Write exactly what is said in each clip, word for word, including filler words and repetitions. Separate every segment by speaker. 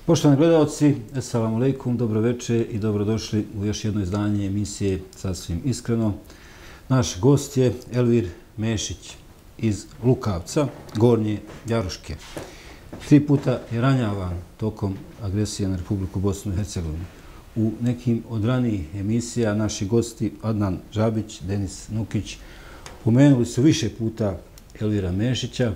Speaker 1: Poštovani gledalci, assalamu alaikum, dobro večer i dobrodošli u još jedno izdanje emisije Sasvim iskreno. Naš gost je Elvir Mešić iz Lukavca, Gornje Jaruške. Tri puta je ranjavan tokom agresije na Republiku Bosnu i Hercegovinu. U nekim od ranijih emisija naši gosti Adnan Žabić, Denis Nukić pomenuli su više puta Elvira Mešića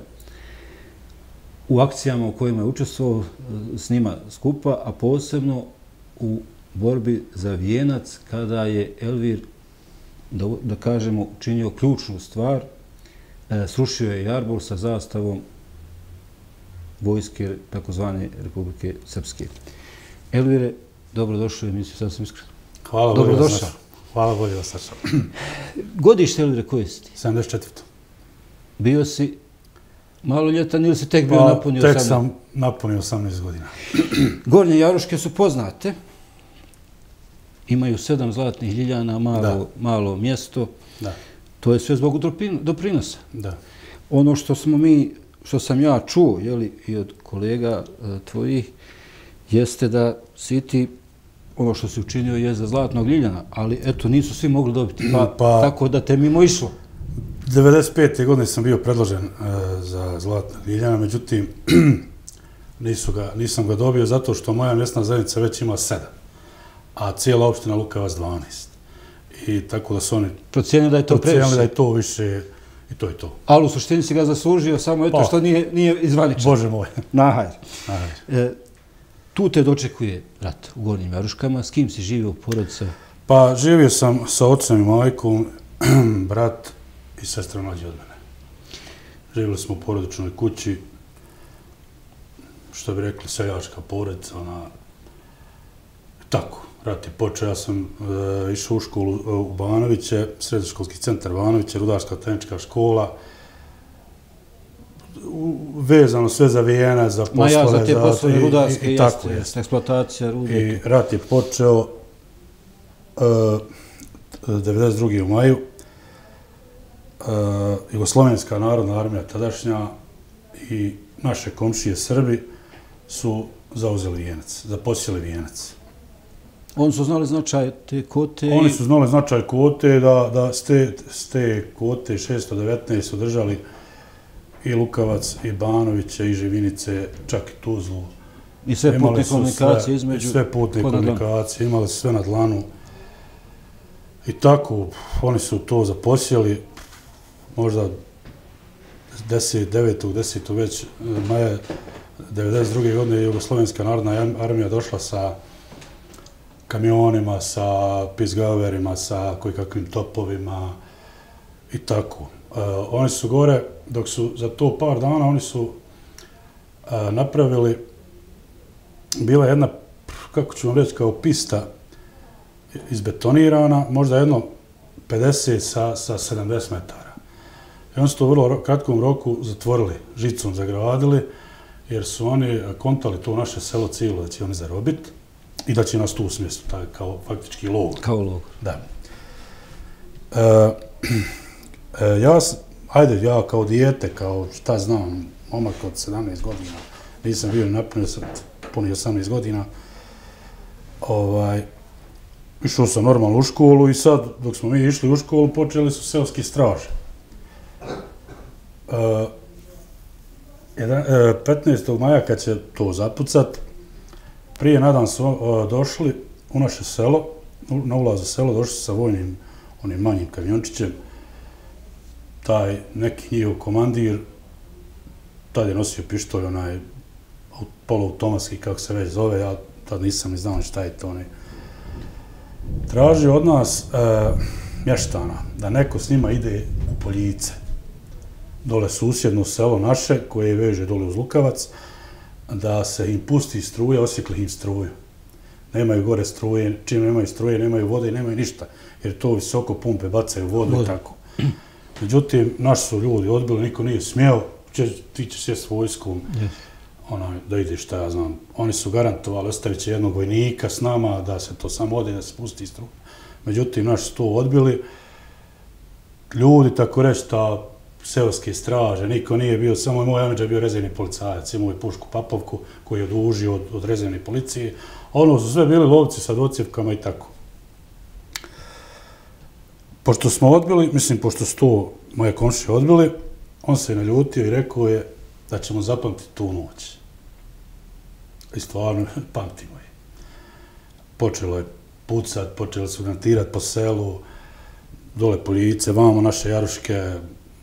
Speaker 1: u akcijama u kojima je učestvovao s njima skupa, a posebno u borbi za vijenac kada je Elvir, da, da kažemo, učinio ključnu stvar, e, srušio je jarbol sa zastavom vojske takozvane Republike Srpske. Elvire, dobrodošli u emisiju Sasvim iskreno.
Speaker 2: Hvala,
Speaker 1: dobrodošao.
Speaker 2: Hvala, bolje vas našao.
Speaker 1: Godište, Elvire, koje si ti?
Speaker 2: sedamdeset četvrto.
Speaker 1: Bio si maloljetan ili si tek bio
Speaker 2: pa,
Speaker 1: napunio
Speaker 2: tek
Speaker 1: osamnaest?
Speaker 2: sam napunio osamnaest godina.
Speaker 1: Gornje Jaruške su poznate. Imaju sedam zlatnih ljiljana, malo, malo mjesto.
Speaker 2: Da.
Speaker 1: To je sve zbog doprinosa.
Speaker 2: Da.
Speaker 1: Ono što smo mi, što sam ja čuo, jeli, i od kolega e, tvojih, jeste da si ti ono što si učinio je za zlatnog ljiljana, ali eto, nisu svi mogli dobiti. Pa,
Speaker 2: pa,
Speaker 1: tako da te mimo išlo.
Speaker 2: devedeset pete. godine sam bio predložen uh, za zlatnog ljiljana, međutim, nisu ga, nisam ga dobio zato što moja mjesna zajednica već ima sedam, a cijela opština Lukavac dvanaest. I tako da su oni
Speaker 1: procijenili da je to previše.
Speaker 2: da je to više i to je to.
Speaker 1: Ali u suštini si ga zaslužio samo eto
Speaker 2: pa,
Speaker 1: što nije, nije izvaničan.
Speaker 2: Bože moj.
Speaker 1: Nahajde.
Speaker 2: Nahajde.
Speaker 1: E, tu te dočekuje rat u Gornjim Jaruškama. S kim si živio, porodica?
Speaker 2: Pa živio sam sa ocem i majkom, brat i sestra mlađi od mene. Živjeli smo u porodičnoj kući, što bi rekli, seljačka porodica, ona, tako, rat je počeo. Ja sam e, išao u školu u Banoviće, srednjoškolski centar Banoviće, rudarska tehnička škola, u, vezano sve za vijenac, za poslove.
Speaker 1: Ma ja, za te poslove
Speaker 2: i,
Speaker 1: rudarske,
Speaker 2: i, i
Speaker 1: jeste,
Speaker 2: tako,
Speaker 1: jeste, eksploatacija rudnika.
Speaker 2: I rat je počeo e, devedeset druge u maju. Uh, Jugoslovenska narodna armija tadašnja i naše komšije Srbi su zauzeli vijenac, zaposjeli vijenac.
Speaker 1: Oni su znali značaj te kote?
Speaker 2: Oni su znali značaj kote, da, da s te, s te kote šesto devetnaest su držali i Lukavac, i Banoviće, i Živinice, čak i Tuzlu.
Speaker 1: I sve putne komunikacije između...
Speaker 2: I sve putne komunikacije, imali su sve na dlanu. I tako, oni su to zaposjeli. Možda deset devetog desetog već maja devedeset druge. godine je Jugoslovenska narodna armija došla sa kamionima, sa pizgaverima, sa kojekakvim topovima i tako. Uh, oni su gore, dok su za to par dana, oni su uh, napravili, bila jedna, kako ću vam reći, kao pista izbetonirana, možda jedno pedeset sa, sa sedamdeset metara. I oni su to u vrlo kratkom roku zatvorili, žicom zagradili, jer su oni kontali to naše selo cijelo da će oni zarobiti i da će nas tu smjestu, taj kao faktički logor.
Speaker 1: Kao logor.
Speaker 2: Da. E, e, ja, ajde, ja kao dijete, kao šta znam, momak od sedamnaest godina, nisam bio napunio sam punio osamnaest godina, ovaj, išao sam normalno u školu i sad, dok smo mi išli u školu, počeli su seoski straže. petnaestog maja kad će to zapucat, prije nadan su došli u naše selo, na ulaz u selo, došli sa vojnim, onim manjim kamiončićem. Taj neki njihov komandir, tad je nosio pištolj, onaj poluautomatski, kako se već zove, ja tad nisam ni znao šta je to. Onaj. Traži od nas e, mještana da neko s njima ide u Poljice. Dole susjedno selo naše, koje veže dole uz Lukavac, da se im pusti struje, osjekli im struju. Nemaju gore struje, čim nemaju struje, nemaju vode i nemaju ništa, jer to visoko pumpe bacaju vodu i tako. Međutim, naši su ljudi odbili, niko nije smjeo, ti će sjest vojskom, onaj, da ide šta ja znam. Oni su garantovali, ostavit će jednog vojnika s nama, da se to samo ode, da se pusti struju. Međutim, naši su to odbili. Ljudi, tako reći, ta seoske straže, niko nije bio, samo moj amidža bio rezervni policajac, imao je pušku Papovku koji je odužio od, od rezervne policije, a ono su sve bili lovci sa docjevkama i tako. Pošto smo odbili, mislim, pošto su to moje komšije odbili, on se je naljutio i rekao je da ćemo zapamtiti tu noć. I stvarno, pamtimo je. Počelo je pucat, počeli su grantirati po selu, dole police, vamo naše jaruške,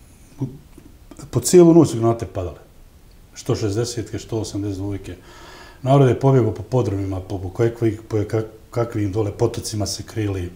Speaker 2: po cijelu noć su granate padale. Što šezdesetke, što osamdeset dvojke. Narod je pobjegao po podrumima, po, po, kakvih, po kakvim dole potocima se krili.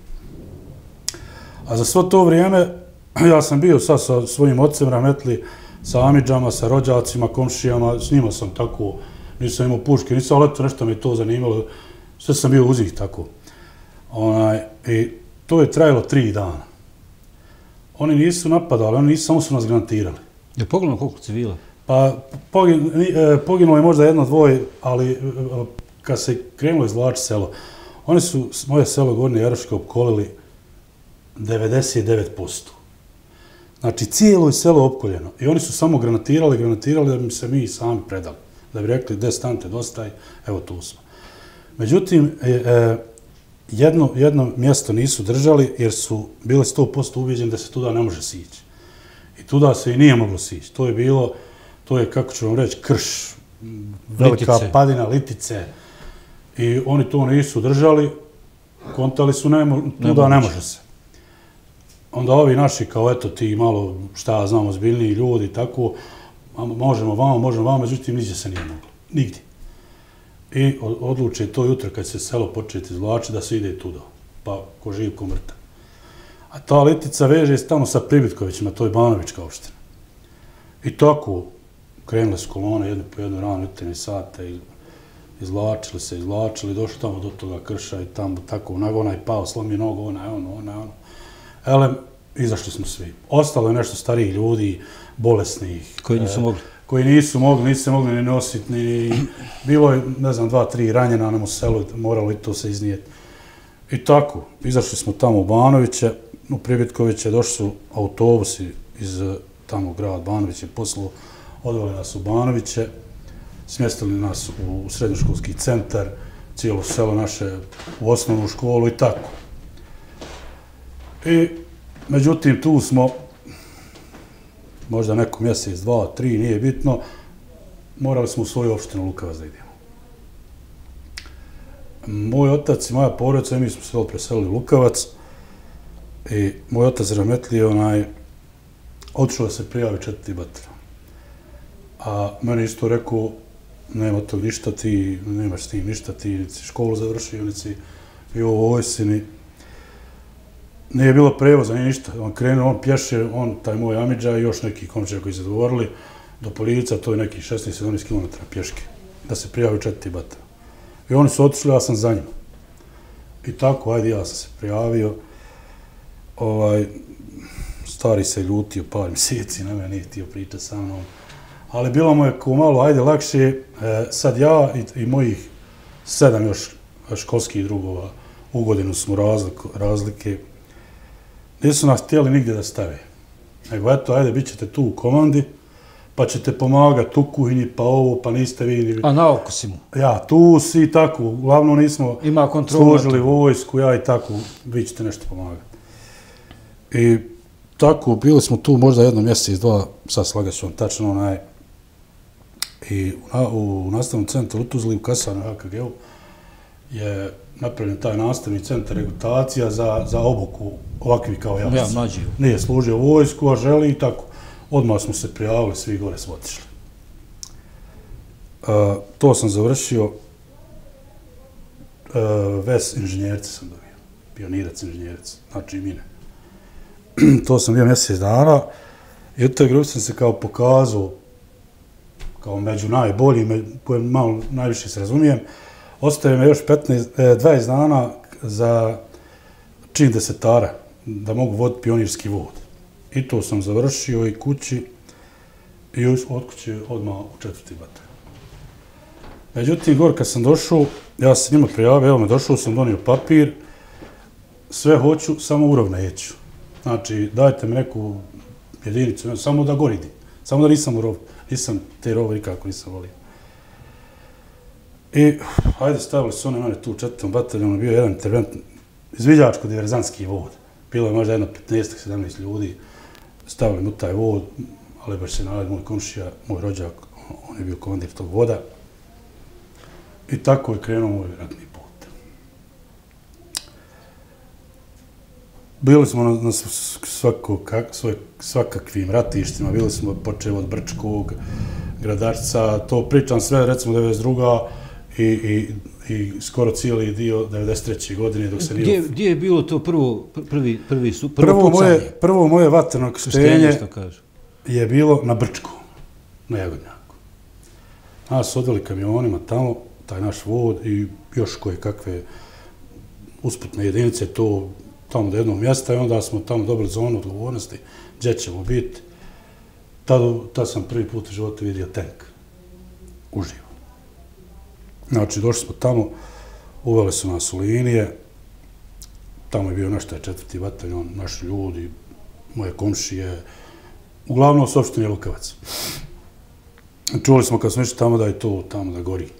Speaker 2: A za svo to vrijeme, ja sam bio sad sa svojim ocem rahmetli, sa amidžama, sa rođacima, komšijama, s njima sam tako, nisam imao puške, nisam, ali eto nešto me to zanimalo, sve sam bio uz njih tako. Onaj, i to je trajalo tri dana. Oni nisu napadali, oni nisu, samo su nas granatirali.
Speaker 1: Je pogledano koliko civila?
Speaker 2: Pa poginulo je možda jedno, dvoje, ali kad se krenulo izvlačiti selo, oni su moje selo Gornje Jaruške opkolili devedeset devet posto. Znači, cijelo je selo opkoljeno. I oni su samo granatirali, granatirali da bi se mi sami predali. Da bi rekli, gde stante, dosta je, evo tu smo. Međutim, jedno, jedno mjesto nisu držali jer su bile sto posto ubijeđeni da se tuda ne može sići. I tuda se i nije moglo sići. To je bilo, to je, kako ću vam reći, krš, velika litice. Padina, litice. I oni to nisu držali, kontali su, ne, tuda ne može se. Onda ovi naši, kao eto ti malo, šta znam, ozbiljniji ljudi, tako, možemo vama, možemo vama, međutim, niđe se nije moglo. Nigdje. I odluče to jutro kad se selo početi izvlačiti da se ide tuda. Pa ko živ, ko mrtav. A ta litica veže tamo sa Pribitkovićima, to je Banovička opština. I tako krenule su kolone jednu po jednu rano jutarnje sate, izvlačili se, izvlačili, došli tamo do toga krša i tamo tako, onaj pao, slomio nogu, onaj, ono, onaj, ono. Elem, izašli smo svi. Ostalo je nešto starijih ljudi, bolesnih.
Speaker 1: Koji nisu mogli?
Speaker 2: Koji nisu mogli, nisu se mogli ni nositi, ni... Bilo je, ne znam, dva, tri ranjena nam u selu, moralo i to se iznijeti. I tako, izašli smo tamo u Banoviće, u Pribitkoviće, došli su autobusi iz tamo grad Banoviće, poslu, odveli nas u Banoviće, smjestili nas u srednjoškolski centar, cijelo selo naše u osnovnu školu i tako. I, međutim, tu smo, možda neko mjesec, dva, tri, nije bitno, morali smo u svoju opštinu Lukavac da idemo. Moj otac i moja porodica, mi smo se preselili u Lukavac i moj otac rahmetli onaj, otišao da se prijavi četvrti bataljon. A meni isto rekao, nema od tog ništa, ti nemaš s tim ništa, ti si školu završio, ni si i ovo vojsi, ni... Nije bilo prevoza, nije ništa. On krenuo, on pješe, on, taj moj amidža i još neki komšija koji se dogovorili do Polijica, to je neki šesnaest sedamnaest kilometara pješke, da se prijavi četvrti bataljon. I oni su otišli, ja sam za njima. I tako, ajde, ja sam se prijavio. Ovaj, stari se ljutio par mjeseci, na mene nije htio pričati sa mnom. Ali bilo mu je ko malo, ajde, lakše. E, sad ja i, i mojih sedam još školskih drugova u godinu smo razliku, razlike. Nisu nas htjeli nigdje da stave. Nego, eto, ajde, bit ćete tu u komandi, pa ćete pomagati u kuhinji, pa ovo, pa niste vi...
Speaker 1: A na oko si mu?
Speaker 2: Ja, tu si i tako. Uglavnom nismo služili vojsku, ja i tako, vi ćete nešto pomagati. I tako, bili smo tu možda jedno mjesec, dva, sad slagat ću vam tačno onaj, i u, u nastavnom centru u Tuzli, u Kasanu, H K G-u, je napravljen taj nastavni centar regrutacija za, za obuku ovakvi kao ja.
Speaker 1: Ja, mlađi.
Speaker 2: Nije služio vojsku, a želi i tako. Odmah smo se prijavili, svi gore smo otišli. Uh, to sam završio. Uh, ves inženjerice sam dobio. Pionirac inženjerice, znači i mine. To sam bio mjesec dana i u toj grupi sam se kao pokazao kao među najboljim, malo najviše se razumijem. Ostaje me još petnaest, dvadeset dana za čin desetara, da mogu voditi pionirski vod. I to sam završio i kući i od kuće odmah u četvrti bataljon. Međutim, gore kad sam došao, ja sam njima prijavio, evo me došao, sam donio papir, sve hoću, samo urov neću. Znači, dajte mi neku jedinicu, samo da gori, samo da nisam u rovu. Nisam te rove nikako nisam volio. I, hajde, stavili su one mene tu u četvrtom bataljonu, bio jedan interventni, izviđačko-diverzantski vod. Bilo je možda jedno petnaest sedamnaest ljudi, stavili mu taj vod, ali baš se naled moj komšija, moj rođak, on je bio komandir tog voda. I tako je krenuo moj ratni put. Bili smo na, na svako, kak, svoj, svakakvim ratištima, bili smo počeli od Brčkog, Gradarca, to pričam sve, recimo devedeset druga i, i, i skoro cijeli dio devedeset treće godine dok se nije...
Speaker 1: Gdje, gdje je bilo to prvo, prvi, prvi su, prvo,
Speaker 2: prvo
Speaker 1: pucanje?
Speaker 2: moje, prvo moje vatreno krštenje
Speaker 1: kaže.
Speaker 2: je bilo na Brčku, na Jagodnjaku. Nas odveli kamionima tamo, taj naš vod i još koje kakve usputne jedinice, to tamo do jednog mjesta i onda smo tamo dobili zonu odgovornosti, gdje ćemo biti. Tad, tad sam prvi put u životu vidio tank, uživo. Znači, došli smo tamo, uveli su nas u linije, tamo je bio naš taj četvrti bataljon, naši ljudi, moje komšije, uglavnom s opštine Lukavac. Čuli smo kad smo išli tamo da je to tamo da gori.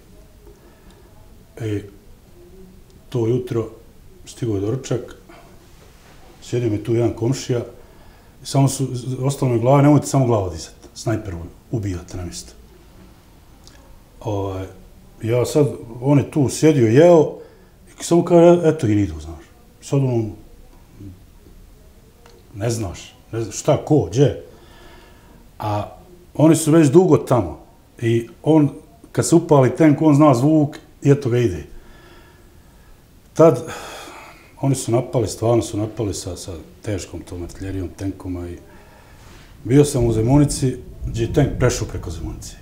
Speaker 2: I to jutro stigao je doručak, sjedio mi tu jedan komšija i samo su, ostalo mi u glavi, nemojte samo glavu dizati, snajper ubijate na mjesto. Ovaj, ja sad, on je tu sjedio, jeo i samo kaže, eto i idu, znaš. Sad on, ne znaš, ne znaš šta, ko, gdje. A oni su već dugo tamo i on, kad se upali tank, on zna zvuk i eto ga ide. Tad, oni su napali, stvarno su napali sa, sa teškom tom artiljerijom, tenkoma i bio sam u Zemunici, gdje je tank prešao preko Zemunice.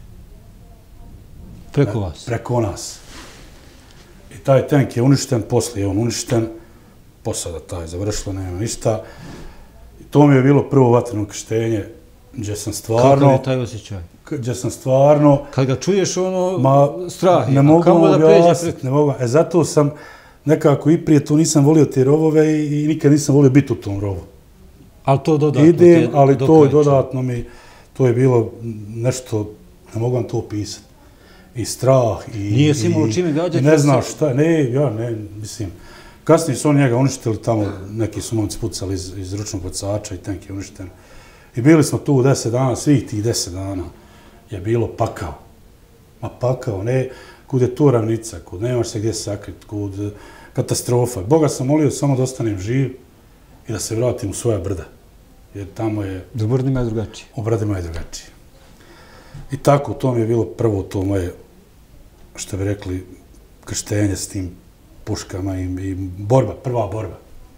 Speaker 1: Preko vas?
Speaker 2: Preko nas. I taj tank je uništen, poslije je on uništen, posada taj završila, nema ništa. I to mi je bilo prvo vatreno krštenje, gdje sam stvarno...
Speaker 1: Kakav je taj osjećaj?
Speaker 2: Gdje sam stvarno...
Speaker 1: Kad ga čuješ, ono,
Speaker 2: ma,
Speaker 1: strah je.
Speaker 2: Ne mogu
Speaker 1: da
Speaker 2: objasniti, preko... ne mogu. E, zato sam nekako i prije tu nisam volio te rovove i, i nikad nisam volio biti u tom rovu.
Speaker 1: Ali to dodatno...
Speaker 2: Idem, te, ali to je dodatno mi... To je bilo nešto... Ne mogu vam to opisati. I strah, i...
Speaker 1: Nije si imao čime gađati?
Speaker 2: Ne znaš šta, ne, ja ne, mislim... Kasnije su oni njega uništili tamo, neki su momci pucali iz, iz ručnog bacača i tank je uništen. I bili smo tu deset dana, svih tih deset dana je bilo pakao. Ma pakao, ne, kud je tu ravnica, kud nemaš se gdje sakrit, kud katastrofa. Boga sam molio samo da ostanem živ i da se vratim u svoja brda. Jer tamo je...
Speaker 1: U brdima je drugačije.
Speaker 2: U brdima je drugačije. I tako, to mi je bilo prvo to moje, što bi rekli, krštenje s tim puškama i, i borba, prva borba.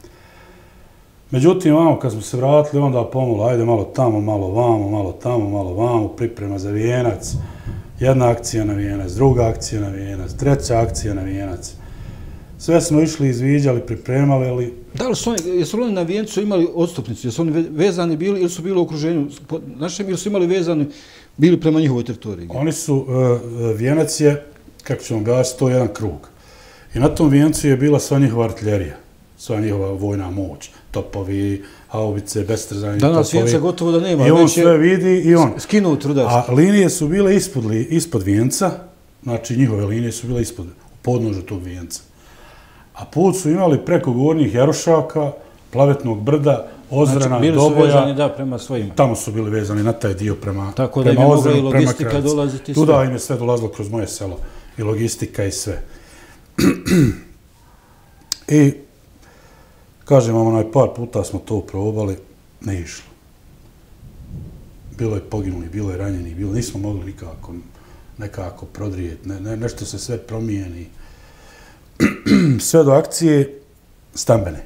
Speaker 2: Međutim, vamo, kad smo se vratili, onda pomalo, ajde malo tamo, malo vamo, malo tamo, malo vamo, priprema za Vijenac, jedna akcija na Vijenac, druga akcija na Vijenac, treća akcija na Vijenac. Sve smo išli, izviđali, pripremali, ali...
Speaker 1: Da li su oni, jesu li oni na Vijencu imali odstupnicu, jesu oni vezani bili ili su bili u okruženju našem, ili su imali vezani, bili prema njihovoj teritoriji?
Speaker 2: Oni su, uh, Vijenac je, kako ćemo gledati, to je jedan krug. I na tom Vijencu je bila sva njihova artiljerija, sva njihova vojna moć, topovi, haubice, bestrzajni topovi.
Speaker 1: Danas Vijenca gotovo da nema.
Speaker 2: I on sve vidi i on.
Speaker 1: Skinut rudarski.
Speaker 2: A linije su bile ispod, ispod Vijenca, znači njihove linije su bile ispod, u podnožu tog Vijenca. A put su imali preko gornjih Jarošaka, Plavetnog brda, Ozrana,
Speaker 1: znači, bili
Speaker 2: Doboja.
Speaker 1: Bili su vezani, da, prema svojima.
Speaker 2: Tamo su bili vezani na taj dio prema
Speaker 1: tako da im je mogla i logistika dolaziti sve.
Speaker 2: Tuda im je sve dolazilo kroz moje selo. I logistika i sve. I, kažem vam, onaj par puta smo to probali, ne išlo. Bilo je poginuli, bilo je ranjeni, bilo, nismo mogli nikako, nekako prodrijeti, ne, ne, nešto se sve promijeni. Sve do akcije stambene.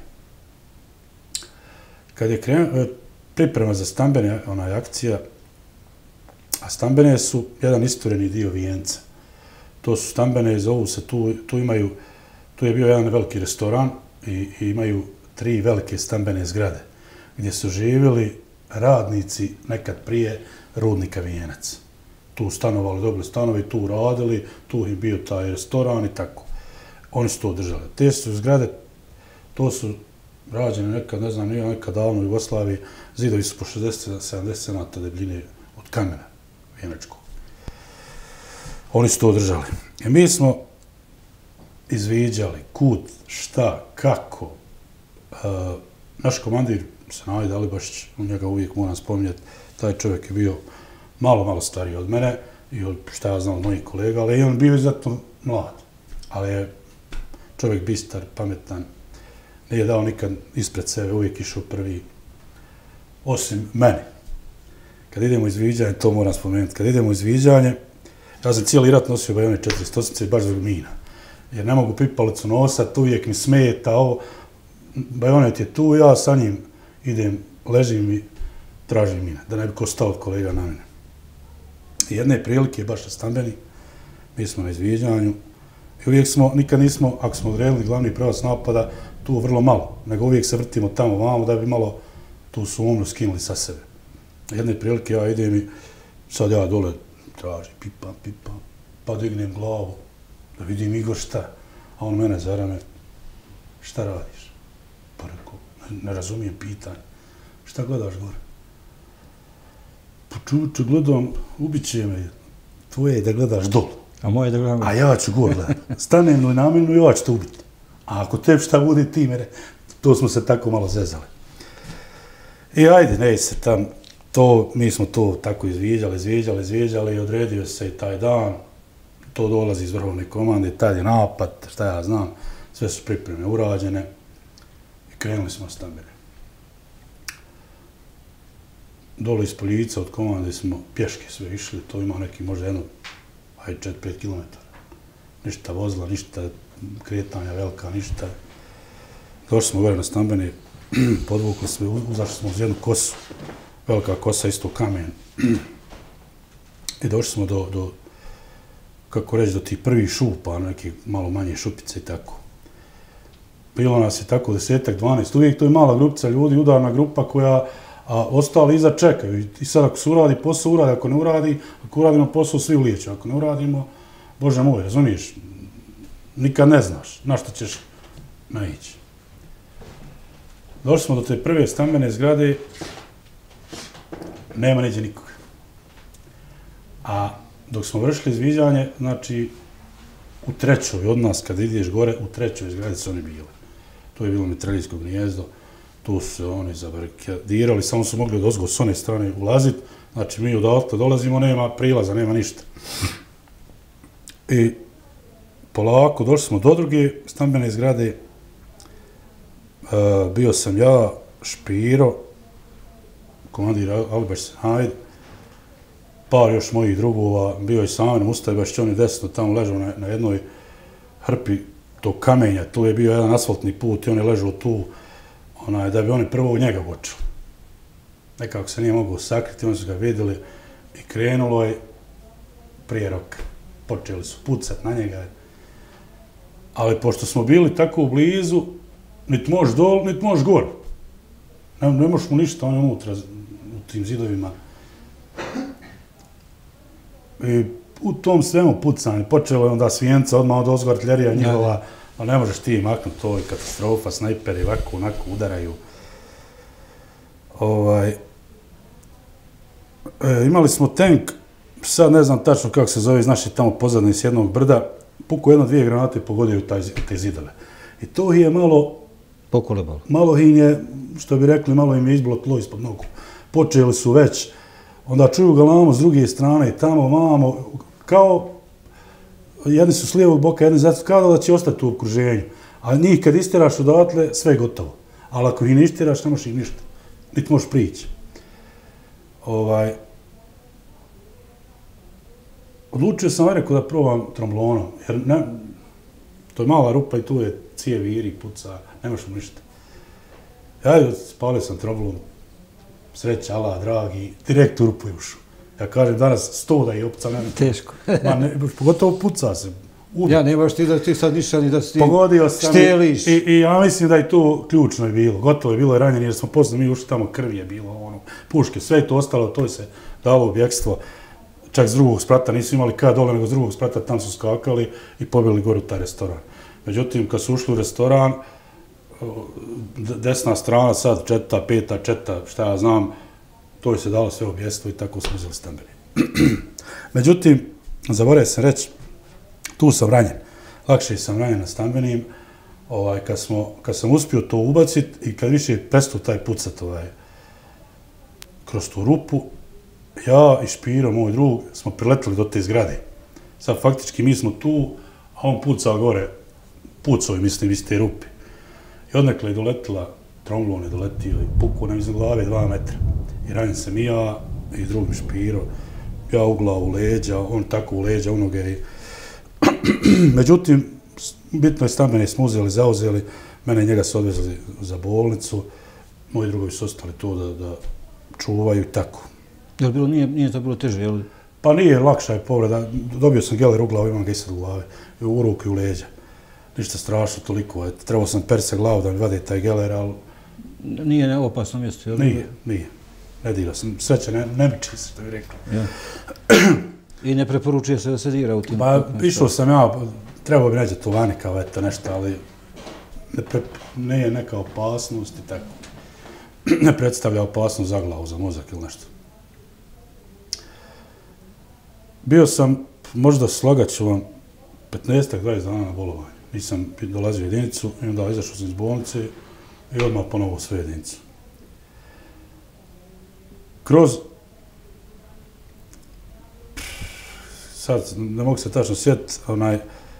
Speaker 2: Kad je krenuo, priprema za stambene, onaj akcija, a stambene su jedan istureni dio Vijenca. To su stambene, zovu se, tu, tu imaju, tu je bio jedan veliki restoran i, i imaju tri velike stambene zgrade, gdje su živjeli radnici nekad prije rudnika Vijenac. Tu stanovali, dobili stanovi, tu radili, tu im bio taj restoran i tako. Oni su to održali. Te su zgrade, to su rađeni nekad, ne znam, nije nekad davno u Jugoslaviji, zidovi su po šezdeset do sedamdeset centimetara debljine od kamena vjenečkog. Oni su to održali. I mi smo izviđali kud, šta, kako. Uh, naš komandir, Senajid Alibašić, u njega uvijek moram spominjati, taj čovjek je bio malo, malo stariji od mene i od, šta ja znam, od mojih kolega, ali je on bio izuzetno mlad. Ali je čovjek bistar, pametan, nije dao nikad ispred sebe, uvijek išao prvi, osim mene. Kad idemo u izviđanje, to moram spomenuti, kad idemo u izviđanje, ja sam cijeli rat nosio bajone četiristo baš zbog mina. Jer ne mogu pipalicu nosat, uvijek mi smeta ovo. Bajonet je tu, ja sa njim idem, ležim i tražim mine, da ne bi ko stao od kolega na mene. Jedne prilike, baš na stambeni, mi smo na izviđanju i uvijek smo, nikad nismo, ako smo odredili glavni pravac napada, tu vrlo malo, nego uvijek se vrtimo tamo vamo da bi malo tu sumnju skinuli sa sebe. Jedne prilike ja idem i sad ja dole tražim, pipam, pipam, pa dignem glavu, da vidim Igor šta, a on mene zarane, šta radiš? Pa rekao, ne, ne razumijem pitanje, šta gledaš gore? Pa čuče, gledam, ubit će me, tvoje je da gledaš dolu.
Speaker 1: A moje da gledam...
Speaker 2: A ja ću gore gledat. Stanem li namjerno i ja ću te ubiti. A ako tebi šta bude ti mere, to smo se tako malo zezali. I ajde, ne se tam, to, mi smo to tako izviđali, izviđali, izviđali i odredio se i taj dan. To dolazi iz vrhovne komande, tad je napad, šta ja znam, sve su pripreme urađene i krenuli smo stambene. Dole iz Poljica od komande smo pješke sve išli, to ima neki možda jedno, ajde, četiri pet kilometara. Ništa vozila, ništa kretanja velika, ništa. Došli smo gore na stambene, podvukli smo, uzašli smo uz jednu kosu, velika kosa, isto kamen. I došli smo do, do kako reći, do tih prvih šupa, neke malo manje šupice i tako. Bilo nas je tako desetak, dvanaest, uvijek to je mala grupica ljudi, udarna grupa koja, a ostali iza čekaju. I sad ako se uradi posao, uradi, ako ne uradi, ako uradimo posao, svi ulijeću. Ako ne uradimo, Bože moj, razumiješ, nikad ne znaš na što ćeš naići. Došli smo do te prve stambene zgrade, nema neđe nikoga. A dok smo vršili izviđanje, znači, u trećoj od nas, kad ideš gore, u trećoj zgradi su oni bili. To je bilo mitraljijsko gnijezdo, tu su se oni zabarikadirali, samo su mogli od ozgo s one strane ulaziti, znači mi odatle dolazimo, nema prilaza, nema ništa. I polako došli smo do druge stambene zgrade, bio sam ja, Špiro, komandir Alibaš Senajid, par još mojih drugova, bio je sa mnom, Ustajbaš, on je desno tamo ležao na, na jednoj hrpi tog kamenja, tu je bio jedan asfaltni put i on je ležao tu, onaj, da bi oni prvo u njega počeli. Nekako se nije mogao sakriti, oni su ga vidjeli i krenulo je prije roka. Počeli su pucat na njega. Ali pošto smo bili tako blizu, niti možeš dol, niti možeš gor. Ne, ne možeš mu ništa, on je unutra u tim zidovima. I u tom svemu pucanju počelo je onda svijenca, odmah od ozgo artiljerija njihova, a ne možeš ti maknuti, to je katastrofa, snajperi ovako, onako udaraju. Ovaj, e, imali smo tank, sad ne znam tačno kako se zove, iz naše tamo pozadne s jednog brda, puku jedno, dvije granate pogodio u taj, te zidove. I to je malo...
Speaker 1: Pokolebalo.
Speaker 2: Malo im je, što bi rekli, malo im je izbilo tlo ispod nogu. Počeli su već, onda čuju galamu s druge strane, tamo, mamo, kao, jedni su s lijevog boka, jedni zato, kao da će ostati u okruženju. A njih kad istiraš odatle, sve je gotovo. Ali ako ih ne istiraš, ne možeš ih ništa. Niti možeš prići. Ovaj, odlučio sam rekao da probam tromblonom, jer ne, to je mala rupa i tu je cijev viri, puca, ne možeš mu ništa. Ja spalio sam tromblon, sreća, Allah, dragi, direkt u rupu je ušao. Ja kažem, danas sto da je opca. Ne,
Speaker 1: teško.
Speaker 2: Ma ne, pogotovo puca se. Uvijek.
Speaker 1: Ja, ne baš ti da ti sad ništa ni da si
Speaker 2: Pogodio sam
Speaker 1: šteliš.
Speaker 2: I, i ja mislim da je to ključno je bilo. Gotovo je bilo je ranjeni jer smo poslije mi ušli tamo, krvi je bilo, ono, puške, sve je to ostalo, to je se dalo objekstvo. Čak s drugog sprata nisu imali kad dole, nego s drugog sprata tam su skakali i pobjeli gore u taj restoran. Međutim, kad su ušli u restoran, desna strana sad, četvrta, peta, četvrta, šta ja znam, to je se dalo sve objestvo i tako smo uzeli stambeni. Međutim, zaboravio sam reći, tu sam ranjen. Lakše sam ranjen na stambenim, ovaj, kad, smo, kad sam uspio to ubaciti i kad više prestao taj pucat ovaj, kroz tu rupu, ja i Špiro, moj drug, smo priletili do te zgrade. Sad faktički mi smo tu, a on pucao gore, pucao je, mislim, iz te rupe. I odnekle je doletila, tromblon je doletio i pukao nam iznad glave dva metra. I ranjen sam i ja i drugi Špiro. Ja u glavu, u leđa, on tako u leđa, u noge. I... Međutim, bitno je stambene smo uzeli, zauzeli, mene i njega su odvezli za bolnicu, moji drugovi su ostali to da, da čuvaju i tako.
Speaker 1: Jel bilo, nije, nije to bilo teže, jel?
Speaker 2: Pa nije, lakša je povreda. Dobio sam geler u glavu, imam ga ispred glave, u ruku i u leđa. Ništa strašno, toliko. Trebao sam periti sa glavu da mi vade taj geler, ali...
Speaker 1: Nije ne opasno mjesto, jel?
Speaker 2: Nije, nije. Ne dira sam. Sreće, ne, ne miči se, što bih rekao.
Speaker 1: Ja. I ne preporučuje se da se dira u tim...
Speaker 2: Pa, išao sam ja, trebao bi neđe to vani kao eto nešto, ali ne, pre, ne je neka opasnost i tako. Ne predstavlja opasnost za glavu, za mozak ili nešto. Bio sam, možda slogat ću vam, petnaest do dvadeset dana na bolovanju. Nisam dolazio u jedinicu i onda izašao sam iz bolnice i odmah ponovo sve jedinicu. Kroz, sad ne mogu se tačno sjetiti, onaj,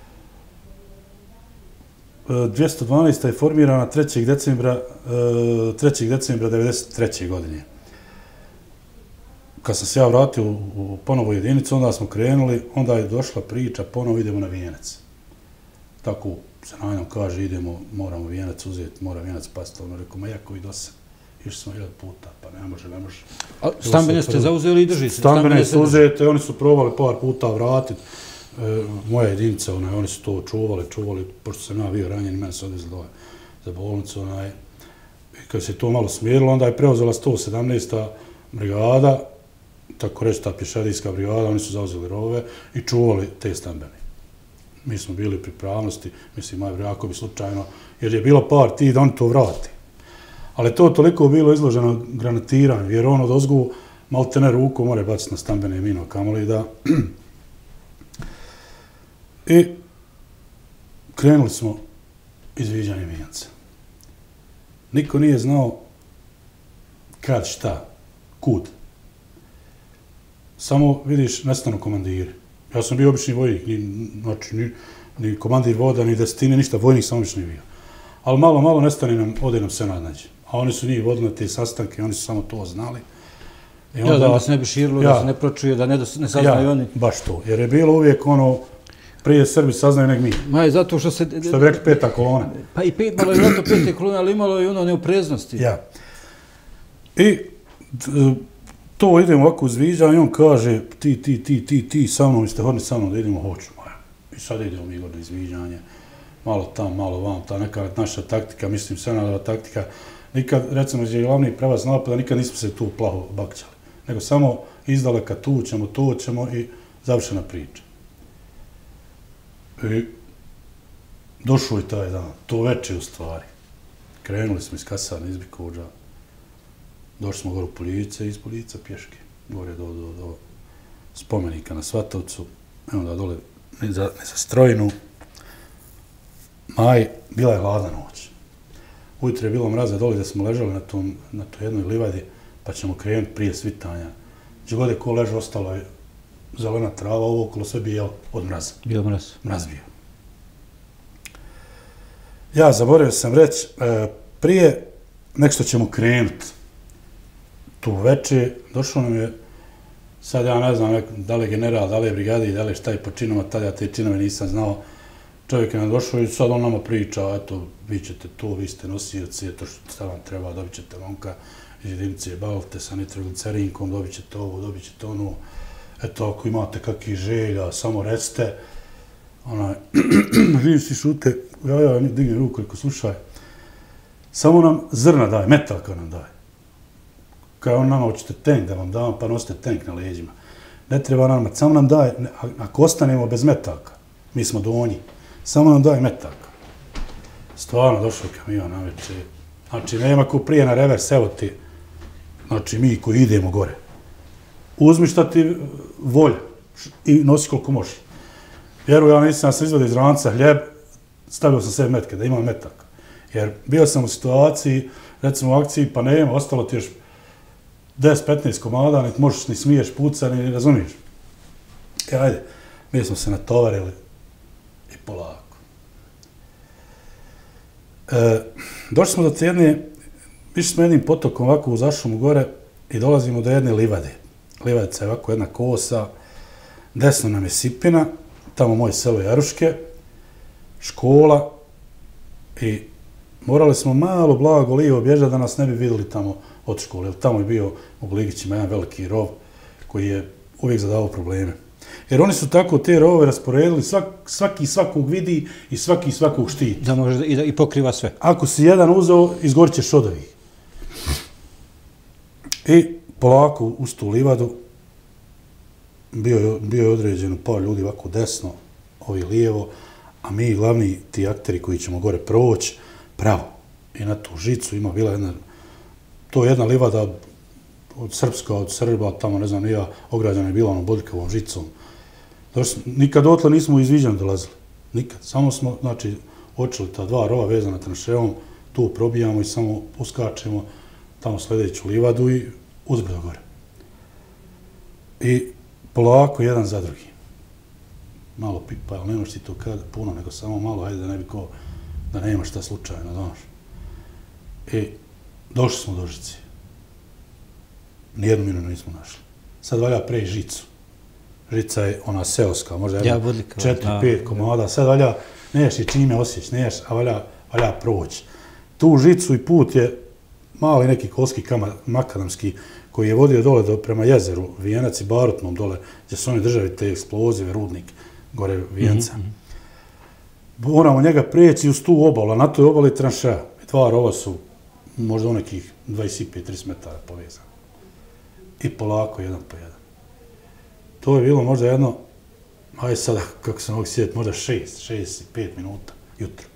Speaker 2: dvjesto dvanaesta je formirana trećeg decembra devedeset treće godine. Kad sam se ja vratio u ponovo jedinicu, onda smo krenuli, onda je došla priča, ponovo idemo na Vijenac. Tako se na njom kaže, idemo, moramo Vijenac uzeti, mora Vijenac pasti. Ono rekao, ma jako i do se. Išli smo jedan puta, pa ne može, ne može.
Speaker 1: A stambene ste zauzeli i držite?
Speaker 2: Stambene su uzete, oni su probali par puta vratiti. Moja jedinica, oni su to čuvali, čuvali, pošto sam ja bio ranjen i mene se odvezli za bolnicu. I kad se to malo smirilo, onda je preuzela sto sedamnaesta brigada, tako reći ta pješadijska brigada, oni su zauzeli rove i čuvali te stambene. Mi smo bili u pripravnosti, mislim, ako bi slučajno, jer je bilo par tih da oni to vrati. Ali to toliko bilo izloženo granatiranju, jer on od ozgu malte ne ruku more baciti na stambene mino kamoli da... I krenuli smo izviđanjem Vijenca. Niko nije znao kad, šta, kud. Samo, vidiš, nestanu komandiri. Ja sam bio obični vojnik, ni, znači, ni, ni komandir voda, ni desetine, ništa, vojnik sam obični bio. Ali malo, malo nestane nam, ode nam se nadnađe. A oni su njih vodili na te sastanke, oni su samo to znali.
Speaker 1: I onda, ja, da se ne bi širilo, ja, da se ne pročuje, da ne, ne saznaju ja, oni.
Speaker 2: Baš to, jer je bilo uvijek ono, prije Srbi saznaju nek mi.
Speaker 1: Ma je zato što se...
Speaker 2: Što bi rekli peta kolona.
Speaker 1: Pa i pet, malo je zato pete kolone, ali imalo je ono neupreznosti.
Speaker 2: Ja. I to idemo ovako uzviđa i on kaže ti, ti, ti, ti, ti, sa mnom, ste hodni sa mnom da idemo, hoću. I sad idemo mi gore izviđanje. Malo tam, malo vam, ta neka naša taktika, mislim, senadova taktika. Nikad, recimo, je glavni pravac napada, nikad nismo se tu plaho bakćali. Nego samo izdaleka tu ćemo, to ćemo i završena priča. I došao je taj dan, to veče u stvari. Krenuli smo iz kasarne, iz Bikođa. Došli smo gore u Poljice, iz Poljica pješke. Gore do, do, do spomenika na Svatovcu. I onda dole ne za, ne za strojnu. Maj, bila je hladna noć. Ujutro je bilo mraza dole da smo ležali na, tom, na toj jednoj livadi, pa ćemo krenuti prije svitanja. Gdje god je ko leže, ostalo je zelena trava, ovo okolo sve bijelo od mraza.
Speaker 1: Bio mraz.
Speaker 2: Mraz bio. Ja zaboravio sam reći, prije nek što ćemo krenuti tu veče, došlo nam je, sad ja ne znam da li je general, da li je brigadi, da li je šta je po činama, tada ja te činove nisam znao. Čovjek je nam došao i sad on nama priča, eto, vi ćete to, vi ste nosioci, eto šta vam treba, dobit ćete lonka iz jedinice, bavite sa nitroglicerinkom, dobit ćete ovo, dobit ćete ono, eto, ako imate kakvih želja, samo recite. Onaj, vi si šute, ja, ja, dignem ruku, reko, slušaj, samo nam zrna daje, metalka nam daje. Kao on nama, hoćete tank da vam davam, pa nosite tank na leđima. Ne treba nam, samo nam daje, ako ostanemo bez metalka, mi smo donji, samo nam daje metaka. Stvarno došao kamion na večer. Znači, nema ko prije na revers, evo ti, znači mi koji idemo gore. Uzmi šta ti volja i nosi koliko možeš. Vjeruj, ja nisam se izvadio iz ranca hljeb, stavio sam sve metke, da imam metaka. Jer bio sam u situaciji, recimo u akciji, pa nema, ostalo ti još deset petnaest komada, niti možeš, ni smiješ puca, ni razumiješ. E, ajde, mi smo se natovarili i polako. E, došli smo do jedne, išli smo jednim potokom ovako u zašumu gore i dolazimo do jedne livade. Livadica je ovako jedna kosa, desno nam je Sipina, tamo moje selo Jaruške, škola i morali smo malo blago lijevo bježati da nas ne bi vidjeli tamo od škole. Tamo je bio u Gligićima jedan veliki rov koji je uvijek zadavao probleme. Jer oni su tako te rovove rasporedili, svak, svaki svakog vidi i svaki svakog štiti.
Speaker 1: Da može i, da, i pokriva sve.
Speaker 2: Ako si jedan uzeo, izgorit ćeš od ovih. I polako uz tu livadu bio, bio je određeno par ljudi ovako desno, ovi lijevo, a mi glavni ti akteri koji ćemo gore proći, pravo. I na tu žicu ima bila jedna, to je jedna livada od Srpska, od Srba, tamo ne znam, nija ograđena je bila onom bodljikavom žicom. Došli, nikad dotle nismo u izviđanju dolazili. Nikad. Samo smo, znači, očeli ta dva rova vezana tranševom, tu probijamo i samo uskačemo tamo sljedeću livadu i uzbrdo gore. I polako jedan za drugim. Malo pipa, ali nemaš ti to kada puno, nego samo malo, ajde da ne bi ko, da nema šta slučajno, znaš. I došli smo do žice. Nijednu minutu nismo našli. Sad valja prej žicu. Žica je ona seoska, možda jedna četiri, pet komada. Sad valja, neš je čime osjeć, neš, a valja, valja proći. Tu žicu i put je mali neki kolski makadamski koji je vodio dole do, prema jezeru, Vijenac i Barutnom dole, gdje su oni držali te eksplozive, rudnik, gore Vijenca. Mm -hmm. Moramo njega prijeći uz tu obalu, a na toj obali tranšea. Dva rova su možda u nekih dvadeset pet do trideset metara povezani. I polako, jedan po jedan. To je bilo možda jedno, ajde sada, kako se mogu sjetiti, možda šest, šest i pet minuta jutro.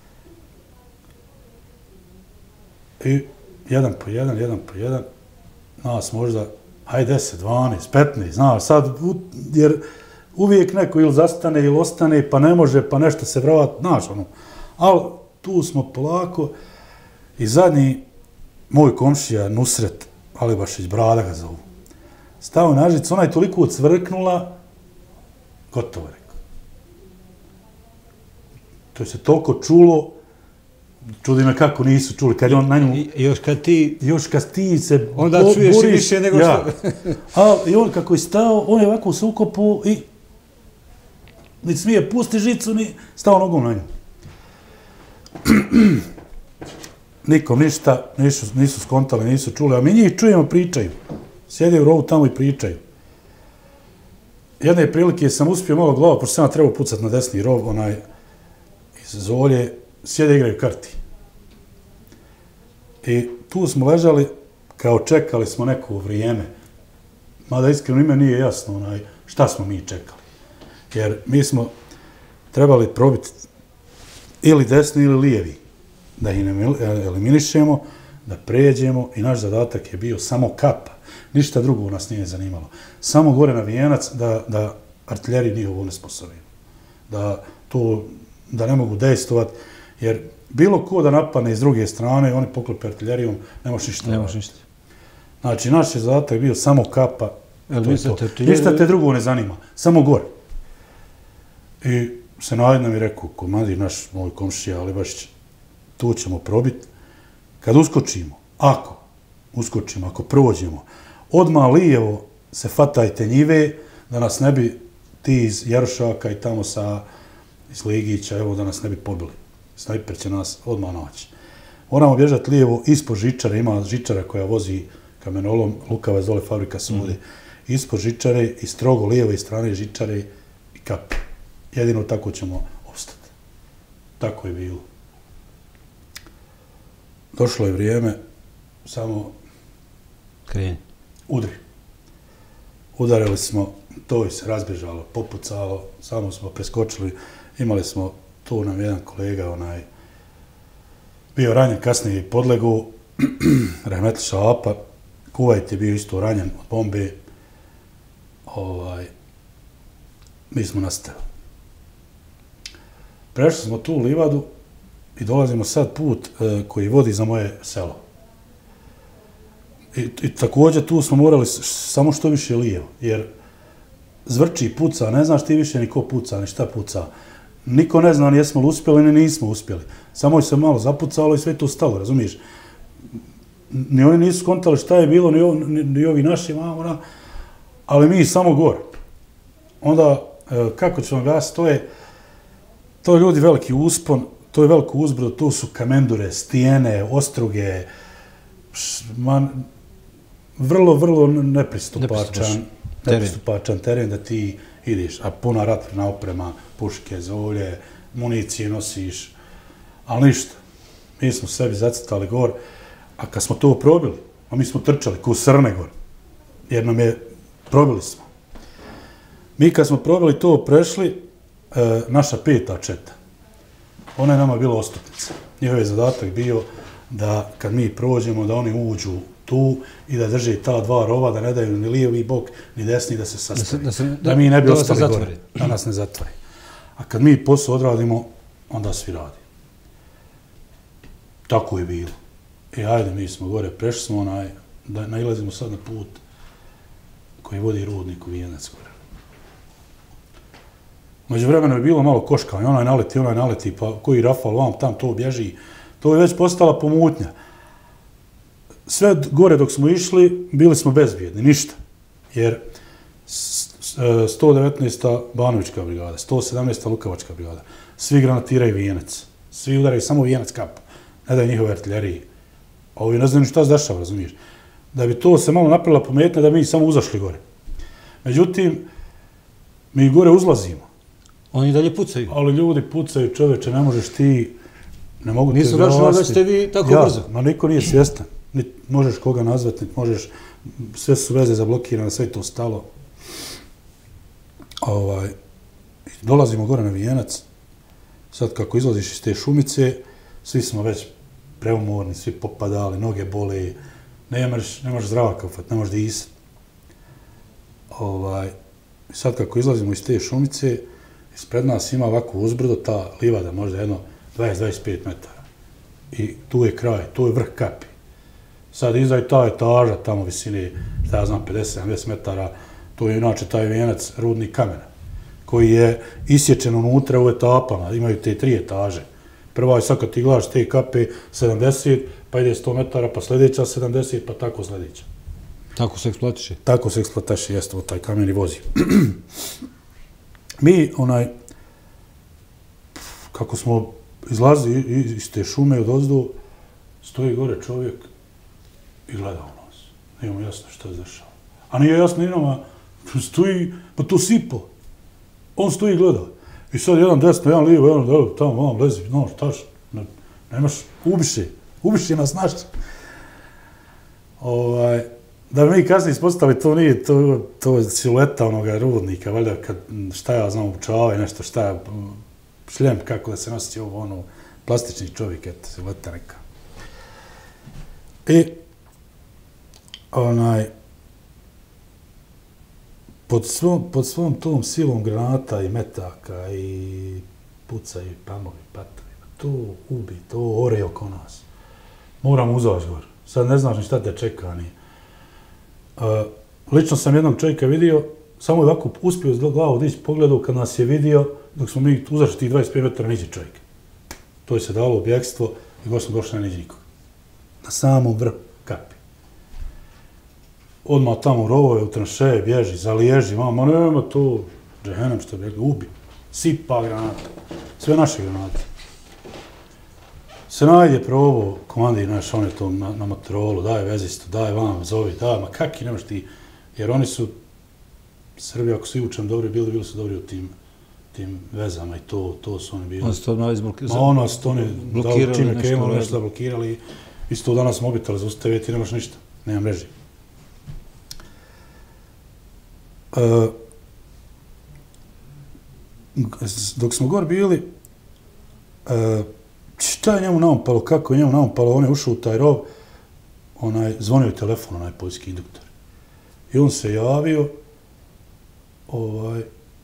Speaker 2: I jedan po jedan, jedan po jedan, nas možda, ajde deset, dvanaest, petnaest, znaš, sad, jer uvijek neko ili zastane ili ostane, pa ne može, pa nešto se vrati, znaš, ono. Ali tu smo polako i zadnji moj komšija Nusret Alibašić, Brada ga zovu, stao na žicu, ona je toliko cvrknula, gotovo rekao. To je se toliko čulo, čudi me kako nisu čuli, kad je on na nju...
Speaker 1: I, još kad ti...
Speaker 2: Još kad ti se...
Speaker 1: Onda bo, čuješ boriš, više nego što...
Speaker 2: Ja. A i on kako je stao, on je ovako se ukopu i... Ni smije pusti žicu, ni stao nogom na nju. Nikom ništa, nisu, nisu skontali, nisu čuli, a mi njih čujemo, pričaju. Sjede u rovu tamo i pričaju. Jedne prilike sam uspio malo glava, pošto sam trebao pucati na desni rov, onaj iz Zolje, sjede igraju karti. I tu smo ležali, kao čekali smo neko vrijeme. Mada iskreno ime nije jasno onaj, šta smo mi čekali. Jer mi smo trebali probiti ili desni ili lijevi, da ih ne eliminišemo, da pređemo i naš zadatak je bio samo kapa. Ništa drugo nas nije zanimalo. Samo gore na Vijenac da, da artiljeriji nije ovo nesposobimo. Da, to, da ne mogu dejstovati, jer bilo ko da napadne iz druge strane, oni poklope artiljerijom, ne možeš ništa.
Speaker 1: Ne možeš ništa.
Speaker 2: Znači, naš je zadatak bio samo kapa, to je to. Ništa te drugo ne zanima, samo gore. I se najedno mi rekao, komandir naš, moj komšija Alibašić, tu ćemo probiti. Kad uskočimo, ako uskočimo, ako prođemo, odmah lijevo se fatajte njive, da nas ne bi ti iz Jarušaka i tamo sa iz Ligića, evo da nas ne bi pobili. Snajper će nas odmah naći. Moramo bježati lijevo ispod žičare, ima žičara koja vozi kamenolom, Lukavac dole fabrika Sude. Mm. Ispod žičare i strogo lijeve strane žičare i kapi. Jedino tako ćemo ostati. Tako je bilo. Došlo je vrijeme, samo
Speaker 1: kreni.
Speaker 2: Udri. Udarili smo, to je se razbježalo, popucalo, samo smo preskočili, imali smo tu nam jedan kolega, onaj, bio ranjen, kasnije podlegu, Rahmetli Šalapa, Kuvajt je bio isto ranjen od bombe. Ovaj, mi smo nastavili. Prešli smo tu livadu i dolazimo sad put e, koji vodi za moje selo. I, i također tu smo morali samo što više lijevo, jer zvrči, puca, ne znaš ti više ni ko puca, ni šta puca. Niko ne zna ni jesmo li uspjeli, ni nismo uspjeli. Samo je se malo zapucalo i sve to stalo, razumiješ? Ni oni nisu skontali šta je bilo, ni, ovi, ni, ni ovi naši mamona, ali mi samo gore. Onda, e, kako ćemo gasiti, to je, to je ljudi veliki uspon, to je veliko uzbrdo, tu su kamendure, stijene, ostruge, š, man, vrlo, vrlo nepristupačan, nepristupačan teren da ti ideš, a puna ratna oprema, puške, zolje, municije nosiš, ali ništa. Mi smo sebi zacrtali gor, a kad smo to probili, a mi smo trčali ko srne gor, jer nam je, probili smo. Mi kad smo probili to, prešli, e, naša peta četa, ona je nama bila ostupnica. Njihov je zadatak bio da kad mi prođemo, da oni uđu tu i da drže ta dva rova, da ne daju ni lijevi bok, ni desni, da se sastavi. Da, se, da, se, da, da mi ne bi ostali gore, da nas ne zatvori. A kad mi posao odradimo, onda svi radi. Tako je bilo. I ajde, mi smo gore, prešli smo onaj, da nailazimo sad na put koji vodi rudnik u Vijenac gore. Među vremena je bilo malo koškanja, onaj naleti, onaj naleti, pa koji rafal vam tam to bježi, to je već postala pomutnja. Sve gore dok smo išli, bili smo bezbjedni, ništa. Jer sto devetnaesta Banovićka brigada, sto sedamnaesta Lukavačka brigada, svi granatiraju Vijenac, svi udaraju samo Vijenac kapu, ne daju njihove artiljeriji. A ovi ne znaju šta se dešava, razumiješ. Da bi to se malo napravila pametna, da mi samo uzašli gore. Međutim, mi gore uzlazimo.
Speaker 1: Oni dalje pucaju.
Speaker 2: Ali ljudi pucaju, čoveče, ne možeš ti, ne mogu ti
Speaker 1: nisu računali da ste vi tako
Speaker 2: ja,
Speaker 1: brzo.
Speaker 2: Ma niko nije svjestan. Niti možeš koga nazvati, niti možeš, sve su veze zablokirane, sve to stalo. Ovaj, dolazimo gore na Vijenac, sad kako izlaziš iz te šumice, svi smo već preumorni, svi popadali, noge bole, ne možeš, ne možeš zraka ufati, ne možeš disati. Ovaj, sad kako izlazimo iz te šumice, ispred nas ima ovako uzbrdo, ta livada možda jedno dvadeset do dvadeset pet metara. I tu je kraj, tu je vrh kapi. Sad iza je ta etaža, tamo visine, šta ja znam, pedeset do sedamdeset metara, to je inače taj Vijenac rudnik kamena, koji je isječen unutra u etapama, imaju te tri etaže. Prva je sad kad ti gledaš te kape sedamdeset, pa ide sto metara, pa sljedeća sedamdeset, pa tako sljedeća.
Speaker 1: Tako se eksploatiše?
Speaker 2: Tako se eksploatiše, jeste, taj kameni vozi. Mi, onaj, kako smo izlazili iz te šume od ozdu, stoji gore čovjek i gleda u nas. Nije mu jasno šta se dešava. A nije jasno i nama, stoji, pa to sipo. On stoji i gleda. I sad jedan desno, jedan lijevo, jedan lijevo, tamo vam lezi, no, štaš, ne, nemaš, ubiši, ubiši nas naš. Ovaj, da mi kasnije ispostavili, to nije, to, to je silueta onoga rudnika, valjda kad, šta ja znam, obučavaju nešto, šta ja, šljem, kako da se nosi ovo, ono, plastični čovjek, eto, silueta neka. I, onaj, pod svom, pod svom tom silom granata i metaka i puca i pamovi, patovi, to ubi, to ore oko nas. Moramo uzaći gore. Sad ne znaš ni šta te čeka, ni. Uh, lično sam jednog čovjeka vidio, samo je ovako uspio iz glavu dići pogledao kad nas je vidio, dok smo mi uzašli tih dvadeset pet metara, niđe čovjek. To je se dalo objekstvo i gore smo došli na niđe nikog. Na samom vrhu kapi. Odmah tamo rovove u tranšeje, bježi, zaliježi, mama, nema to, džehennem što bi ubi, sipa granata, sve naše granate. Se najde probao, komandir naš, on je to na, na Motorolu, daj vezistu, daj vam, zovi, daj, ma kaki nemaš ti, jer oni su, Srbi, ako su i učem dobri bili, bili su dobri u tim, tim vezama i to, to su oni bili.
Speaker 1: Oni su to odmah izblokirali.
Speaker 2: Ma ono, su oni dali čime krenuli, nešto da blokirali, isto danas mobitel zaustaviti, nemaš ništa, nema mreži. Uh, dok smo gore bili, uh, šta je njemu naumpalo, kako je njemu naumpalo, on je ušao u taj rov, onaj, zvonio je telefon, onaj poljski induktor. I on se javio, ovaj,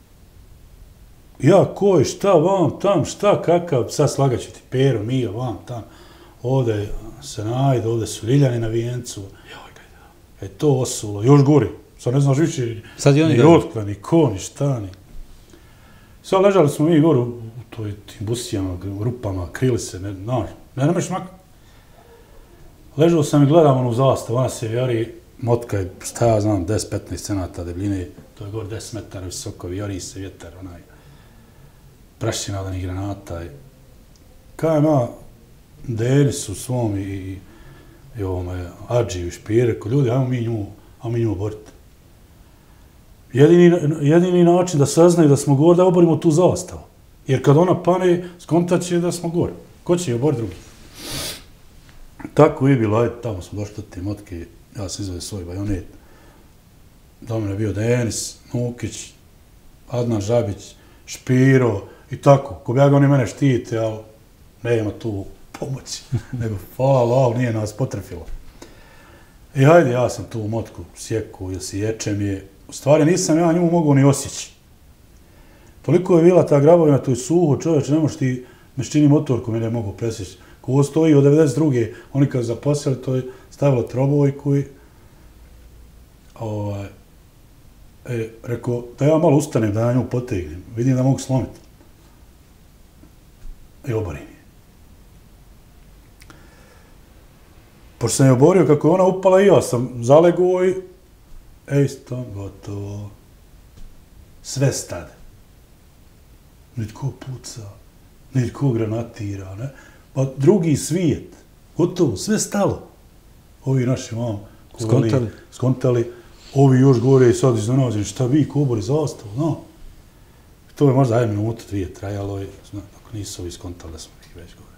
Speaker 2: ja, ko je, šta, vam, tam, šta, kakav, sad slagaću ti Pero, Mio, vam, tam, ovde se najde, ovde su Ljiljani na vijencu, e, to osulo, još gori, sad ne znaš više,
Speaker 1: sad i oni
Speaker 2: ni otkla, ni ko, ni šta, ni. Sad ležali smo mi gore u toj tim busijama, rupama, krili se, ne, znaš, ne nemeš maknuti. Ležao sam i gledam onu zastavu, ona se vjeri, motka je, šta ja znam, deset do petnaest cenata debljine, to je gore deset metara visoko, vjeri se vjetar, onaj, prašina od onih granata. Kaj ma, Denis u svom i, i ovome, Adži i Špire, ko ljudi, ajmo mi nju, ajmo mi nju oboriti. Jedini, jedini način da saznaju da smo gore, da oborimo tu zastavu. Jer kad ona pane, skontat će da smo gore. Ko će je oboriti drugi? Tako je bilo, ajde, tamo smo došli do te motke, ja sam izvadio svoj bajonet. Do mene je bio Denis, Nukić, Adnan Žabić, Špiro i tako. Ko bi ja ga oni mene štite, ali nema tu pomoći. Nego, hvala, ali nije nas potrefilo. I hajde, ja sam tu motku sjeku ili sječem je. U stvari nisam ja nju mogu ni osjeći. Toliko je bila ta grabovina, to je suho, čovječe, ne možeš ti meščini motorku mene mogu presjeći. Ko stoji od devedeset druge oni kad zaposlili, to je stavilo trobojku i ovaj, e, rekao, da ja malo ustanem, da ja nju potegnem, vidim da mogu slomiti. I oborim je. Pošto sam je oborio, kako je ona upala i ja sam zalegao i ej, stom, gotovo. Sve stade. Nitko puca, nitko granatira, ne? Pa drugi svijet, gotovo, sve stalo. Ovi naši mam, skontali. skontali, ovi još gore i sad iznenazili, šta vi, ko obori zastavu, no. To je možda, aj minuta, dvije trajalo i, ako nisu ovi skontali da smo ih već gore.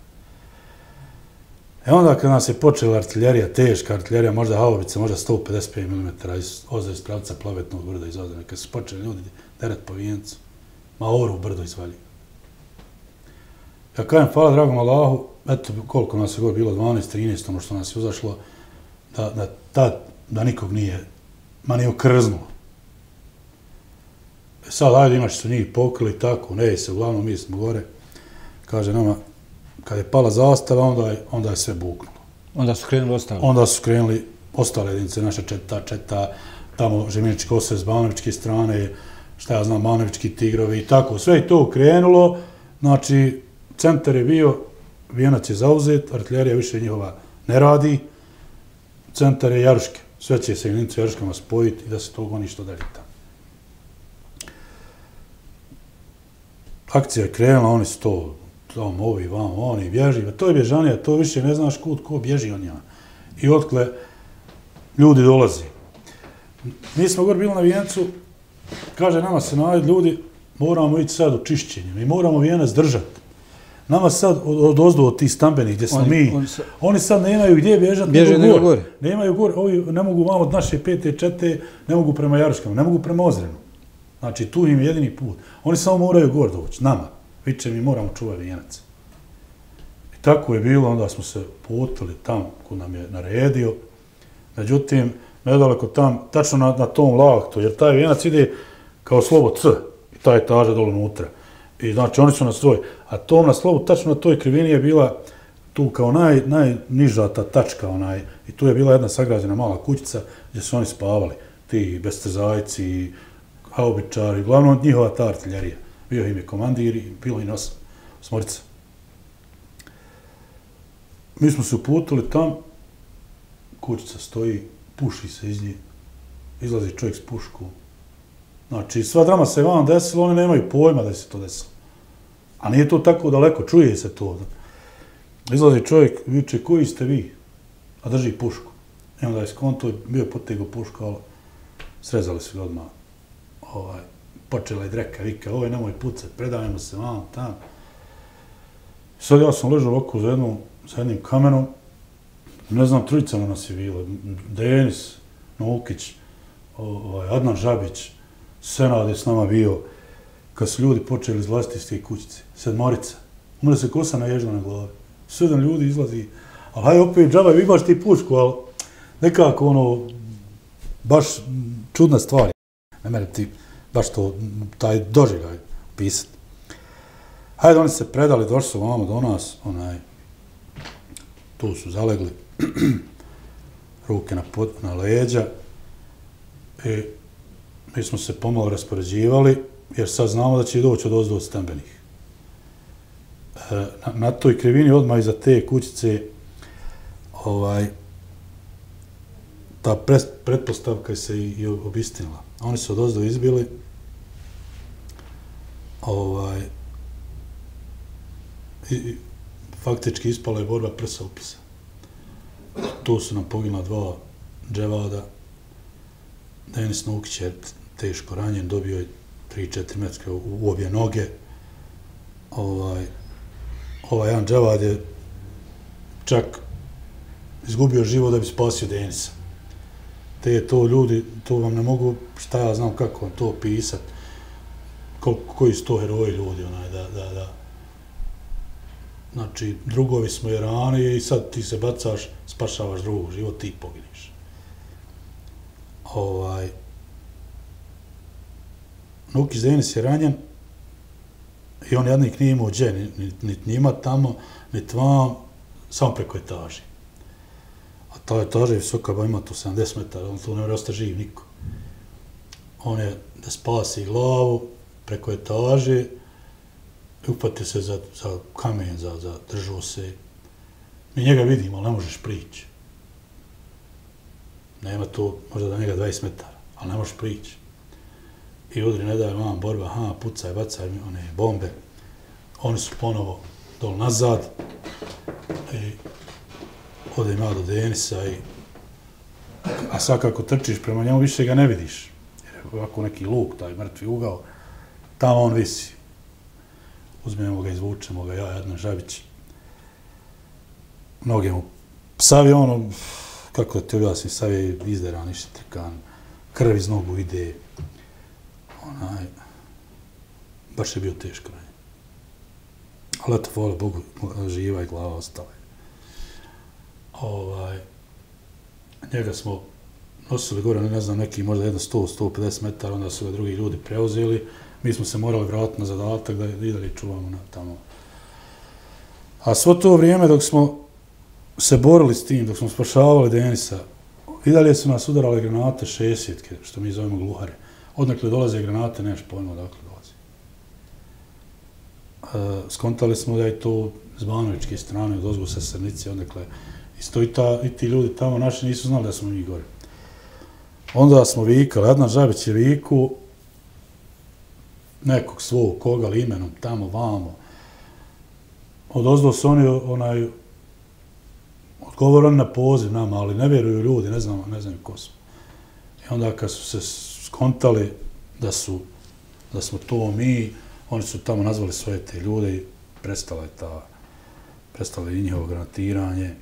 Speaker 2: E onda kad nas je počela artiljerija, teška artiljerija, možda haubice, možda sto pedeset pet milimetara iz ozda iz pravca Plavetnog brda iz Ozda, kad su počeli ljudi teret po vijencu, ma oru brdo izvalio. Ja kajem, hvala dragom Allahu, eto koliko nas je gore bilo, dvanaest trinaest, ono što nas je uzašlo, da, da, da, da nikog nije, ma nije okrznuo. E sad, ajde, imaš su njih pokrili, tako, ne se, uglavnom mi smo gore, kaže nama, kad je pala zastava, onda je, onda je sve buknulo.
Speaker 1: Onda su krenuli ostale? Onda
Speaker 2: su krenuli ostale jedinice, naša četa, četa, tamo Žeminički osvez s Banovičke strane, šta ja znam, Banovički tigrovi i tako, sve je to krenulo, znači, centar je bio, Vijenac je zauzet, artiljerija više njihova ne radi, centar je Jaruške, sve će se jedinice Jaruškama spojiti i da se to goni što dalje tamo. Akcija je krenula, oni su to, tamo ovi, vam, oni, bježi, to je bježanija, to više ne znaš kud, ko bježi on njima. I otkle ljudi dolazi. Mi smo gore bili na Vijencu, kaže nama se najed ljudi, moramo ići sad u čišćenje, mi moramo Vijenac držati. Nama sad od ozdo od tih stambenih gdje smo oni, mi, oni, sa... oni sad nemaju gdje bježati,
Speaker 1: bježe nego gore. gore.
Speaker 2: Nemaju gore, ovi ne mogu vam od naše pete čete, ne mogu prema Jaruškama, ne mogu prema Ozrenu. Znači, tu im je jedini put. Oni samo moraju gore doći, nama. Viće, mi moramo čuvati Vijenac. I tako je bilo, onda smo se putili tam ko nam je naredio. Međutim, nedaleko tam, tačno na, na tom laktu, jer taj Vijenac ide kao slovo C, i ta etaža dole unutra. I znači, oni su na svoj. A tom na slovu, tačno na toj krivini je bila tu kao naj, najniža ta tačka, onaj, i tu je bila jedna sagrađena mala kućica gdje su oni spavali. Ti bestezajci, haubičari, uglavnom njihova ta artiljerija. Bio im je komandir i bilo i nos, smorica. Mi smo se uputili tam, kućica stoji, puši se iz nje, izlazi čovjek s puškom. Znači, sva drama se vam desilo, oni nemaju pojma da se to desilo. A nije to tako daleko, čuje se to. Izlazi čovjek, viče, koji ste vi? A drži pušku. I onda je skonto, bio potego pušku, ali srezali su ga odmah. Ovaj, počela je dreka, vika, ovaj nemoj pucat, predavimo se vam, tam. Sad ja sam ležao ovako za, jednom, za jednim kamenom, ne znam, trojicama nas je bilo, Denis, Nukić, ovaj, Adnan Žabić, Senad je s nama bio, kad su ljudi počeli izlaziti iz te kućice, sedmorica, umre se kosa naježila na glavi, sedam ljudi izlazi, ali hajde opet džaba, imaš ti pušku, ali nekako ono, baš čudna stvar. Ne mene ti baš to, taj doživljaj pisati. Hajde, oni se predali, došli su vamo do nas, onaj, tu su zalegli, ruke na, pod, na leđa i mi smo se pomalo raspoređivali, jer sad znamo da će doći od ozdo od stambenih. E, na, na toj krivini odmah iza te kućice ovaj, ta pres, pretpostavka se i, i obistinila. Oni su od ozdo izbili, ovaj, i, i faktički ispala je borba prsa upisa. Tu su nam poginula dva dževada. Denis Nukić je teško ranjen, dobio je tri četiri metra u, u obje noge. Ovaj, ovaj jedan dževad je čak izgubio život da bi spasio Denisa. Te to ljudi, to vam ne mogu, šta ja znam kako vam to opisat, koji su to heroji ljudi, onaj, da, da, da. Znači, drugovi smo i rani i sad ti se bacaš, spašavaš drugog život, ti poginiš. Ovaj, Nukić Denis je ranjen i on jednik nije imao dže, niti ni njima tamo, niti vam, samo preko etaži. A ta etaža je visoka, ba ima tu sedamdeset metara, on tu ne mora ostati živ niko. On je da spasi glavu preko etaže, upatio se za, za kamen, za, za držao se. Mi njega vidimo, ali ne možeš prići. Nema to možda do njega dvadeset metara, ali ne možeš prići. I udri, ne daje vam borba, ha, pucaj, bacaj mi one bombe. Oni su ponovo dol nazad i ode ima do Denisa i a sad kako trčiš prema njemu, više ga ne vidiš. Jer je ovako neki luk, taj mrtvi ugao, tamo on visi. Uzmemo ga, izvučemo ga, ja, Jadran Žabić. Noge mu, sav je ono, kako da ti objasnim, sav je izderan, ištrikan, krv iz nogu ide. Onaj, baš je bio teško ranjen. Ali eto, hvala Bogu, živa i glava ostala. Ovaj, njega smo nosili gore, ne znam, neki možda jedno sto do sto pedeset metara, onda su ga drugi ljudi preuzeli. Mi smo se morali vratiti na zadatak da i dalje čuvamo na tamo. A svo to vrijeme dok smo se borili s tim, dok smo spašavali Denisa, i dalje su nas udarale granate šesjetke, što mi zovemo gluhare. Odnakle dolaze granate, nemaš pojma odakle dolaze. E, skontali smo da je to s Banovičke strane, od ozgo sa Srnice, odnakle isto i, ta, i ti ljudi tamo naši nisu znali da smo mi gore. Onda smo vikali, Jadran Žabić je viku, nekog svog koga li imenom, tamo, vamo. Odozdo su oni onaj, odgovorili na poziv nama, ali ne vjeruju ljudi, ne znam, ne znam ko su. I onda kad su se skontali da su, da smo to mi, oni su tamo nazvali svoje te ljude i prestala je ta, prestalo je i njihovo granatiranje.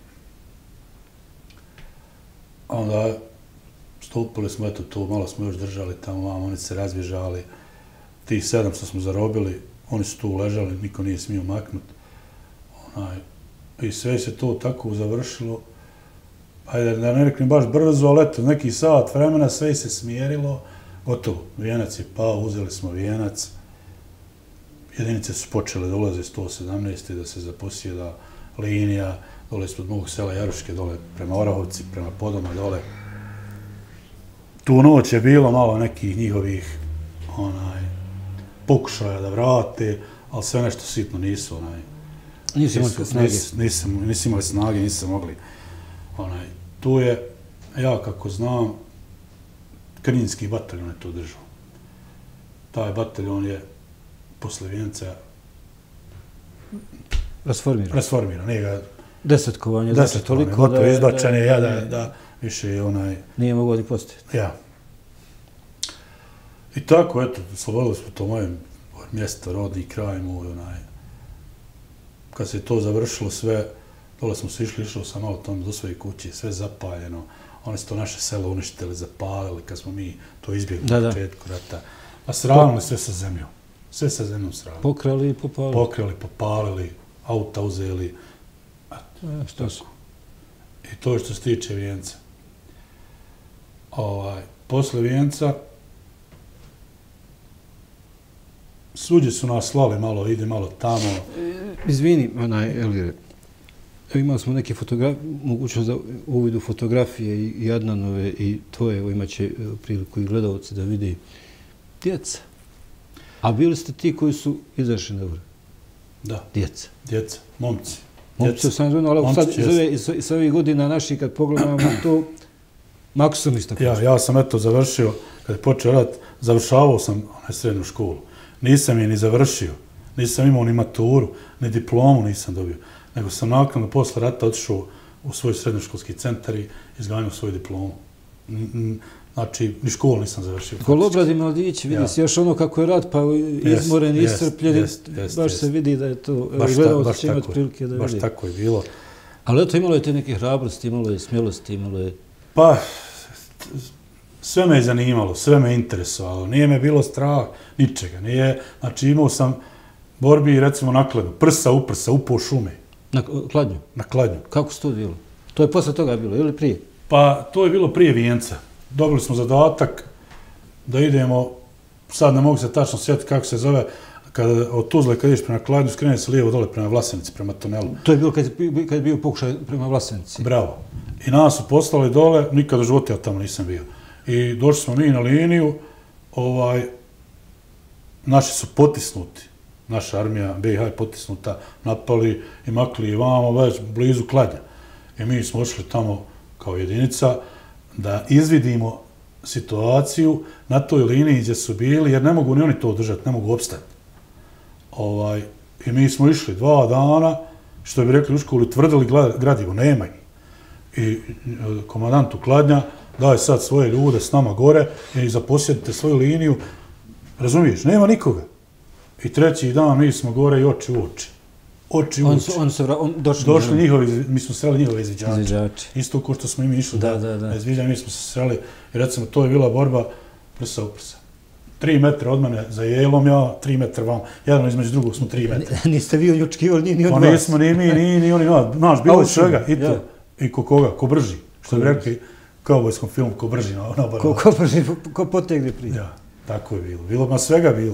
Speaker 2: A onda stupili smo, eto to, malo smo još držali tamo, vamo, oni se razbježali. Tih sedam što smo zarobili, oni su tu ležali, niko nije smio maknut. Onaj, i sve se to tako završilo. Hajde, da ne reknem baš brzo, ali eto, neki sat vremena, sve se smjerilo. Gotovo, vijenac je pao, uzeli smo vijenac. Jedinice su počele da ulaze sto sedamnaest. da se zaposjeda linija, dole ispod mog sela Jaruške, dole prema Orahovci, prema Podoma, dole. Tu noć je bilo malo nekih njihovih onaj, pokušaja da vrate, ali sve nešto sitno nisu, onaj,
Speaker 1: nisu imali snage.
Speaker 2: Nis, nisam, nisu imali snage, nisu mogli. Onaj, tu je, ja kako znam, Kninski bataljon je to držao. Taj bataljon je posle Vijenca
Speaker 1: rasformiran.
Speaker 2: Rasformiran, nije ga...
Speaker 1: Desetkovanje, znači toliko
Speaker 2: da... je izbačen je, ja, da, da više onaj...
Speaker 1: Nije mogao ni postaviti.
Speaker 2: Ja. I tako, eto, slobodili smo to moje mjesto, rodni kraj moj, onaj. Kad se to završilo sve, dole smo se išli, išao sam malo tamo do svoje kuće, sve zapaljeno. Oni su to naše selo uništili, zapalili, kad smo mi to izbjegli na početku rata. A sravnili sve sa zemljom. Sve sa zemljom sravnili.
Speaker 1: Pokrali i popalili.
Speaker 2: Pokrali, popalili, auta uzeli.
Speaker 1: E, što su?
Speaker 2: I to je što se tiče vijenca. Ovaj, posle vijenca suđe su nas slali malo, ide malo tamo.
Speaker 1: Izvini, onaj, Elvire, imali smo neke fotografije, mogućnost za uvid u fotografije i Adnanove i tvoje, evo imat će priliku i gledalci da vidi djeca. A bili ste ti koji su izašli na vrh?
Speaker 2: Da.
Speaker 1: Djeca.
Speaker 2: Djeca, momci.
Speaker 1: Momci sam zvano, ali sad iz ovih godina naših kad pogledamo to, mako sam isto.
Speaker 2: Ja, ja sam eto završio, kad je počeo rat, završavao sam onaj srednju školu. Nisam je ni završio, nisam imao ni maturu, ni diplomu nisam dobio, nego sam nakon posle rata otišao u svoj srednjoškolski centar i izganjao svoju diplomu. Znači, ni školu nisam završio.
Speaker 1: Golobradi mladići, vidi se još ono kako je rat, pa izmoren, iscrpljen, baš se vidi da je to, gledao će imati prilike da vidi.
Speaker 2: Baš tako je bilo.
Speaker 1: Ali eto, imalo je te neke hrabrosti, imalo je smjelosti, imalo je...
Speaker 2: Pa, sve me je zanimalo, sve me je interesovalo, nije me bilo strah ničega, nije, znači imao sam borbi, recimo, na Kladnju, prsa u prsa, upao šume.
Speaker 1: Na Kladnju?
Speaker 2: Na Kladnju.
Speaker 1: Kako se to bilo? To je posle toga bilo, ili prije?
Speaker 2: Pa, to je bilo prije vijenca. Dobili smo zadatak da idemo, sad ne mogu se tačno sjetiti kako se zove, kada od Tuzle, kad ideš prema Kladnju, skrene se lijevo dole prema Vlasenici, prema tunelu.
Speaker 1: To je bilo kad je bio pokušaj prema Vlasenici?
Speaker 2: Bravo. I nas su poslali dole, nikad u životu ja tamo nisam bio. I došli smo mi na liniju, ovaj, naši su potisnuti, naša armija B i H je potisnuta, napali i makli i vamo već blizu Kladnja. I mi smo ošli tamo kao jedinica da izvidimo situaciju na toj liniji gdje su bili, jer ne mogu ni oni to održati, ne mogu opstati. Ovaj, i mi smo išli dva dana, što bi rekli u školi, tvrdili gradivo, nema ih. I komandantu Kladnja daje sad svoje ljude s nama gore i zaposjedite svoju liniju. Razumiješ, nema nikoga. I treći dan mi smo gore i oči u oči. Oči u oči. Došli njihovi, mi smo sreli njihove izviđače. Isto ko što smo i mi išli na izviđanje, mi smo se sreli. I recimo, to je bila borba prsa u prsa. Tri metra od mene za jelom, ja tri metra vam. Jedan između drugog smo tri metra.
Speaker 1: Niste vi onjučkivali, ni od vas.
Speaker 2: Pa nismo, ni mi, ni oni od nas. Bilo je svega, i to. I ko koga, ko brži. Što bi rekli, kaubojskom filmu, ko brži na obaru.
Speaker 1: Ko brži, ko potegne prije.
Speaker 2: Ja, tako je bilo. Bilo, ma svega bilo.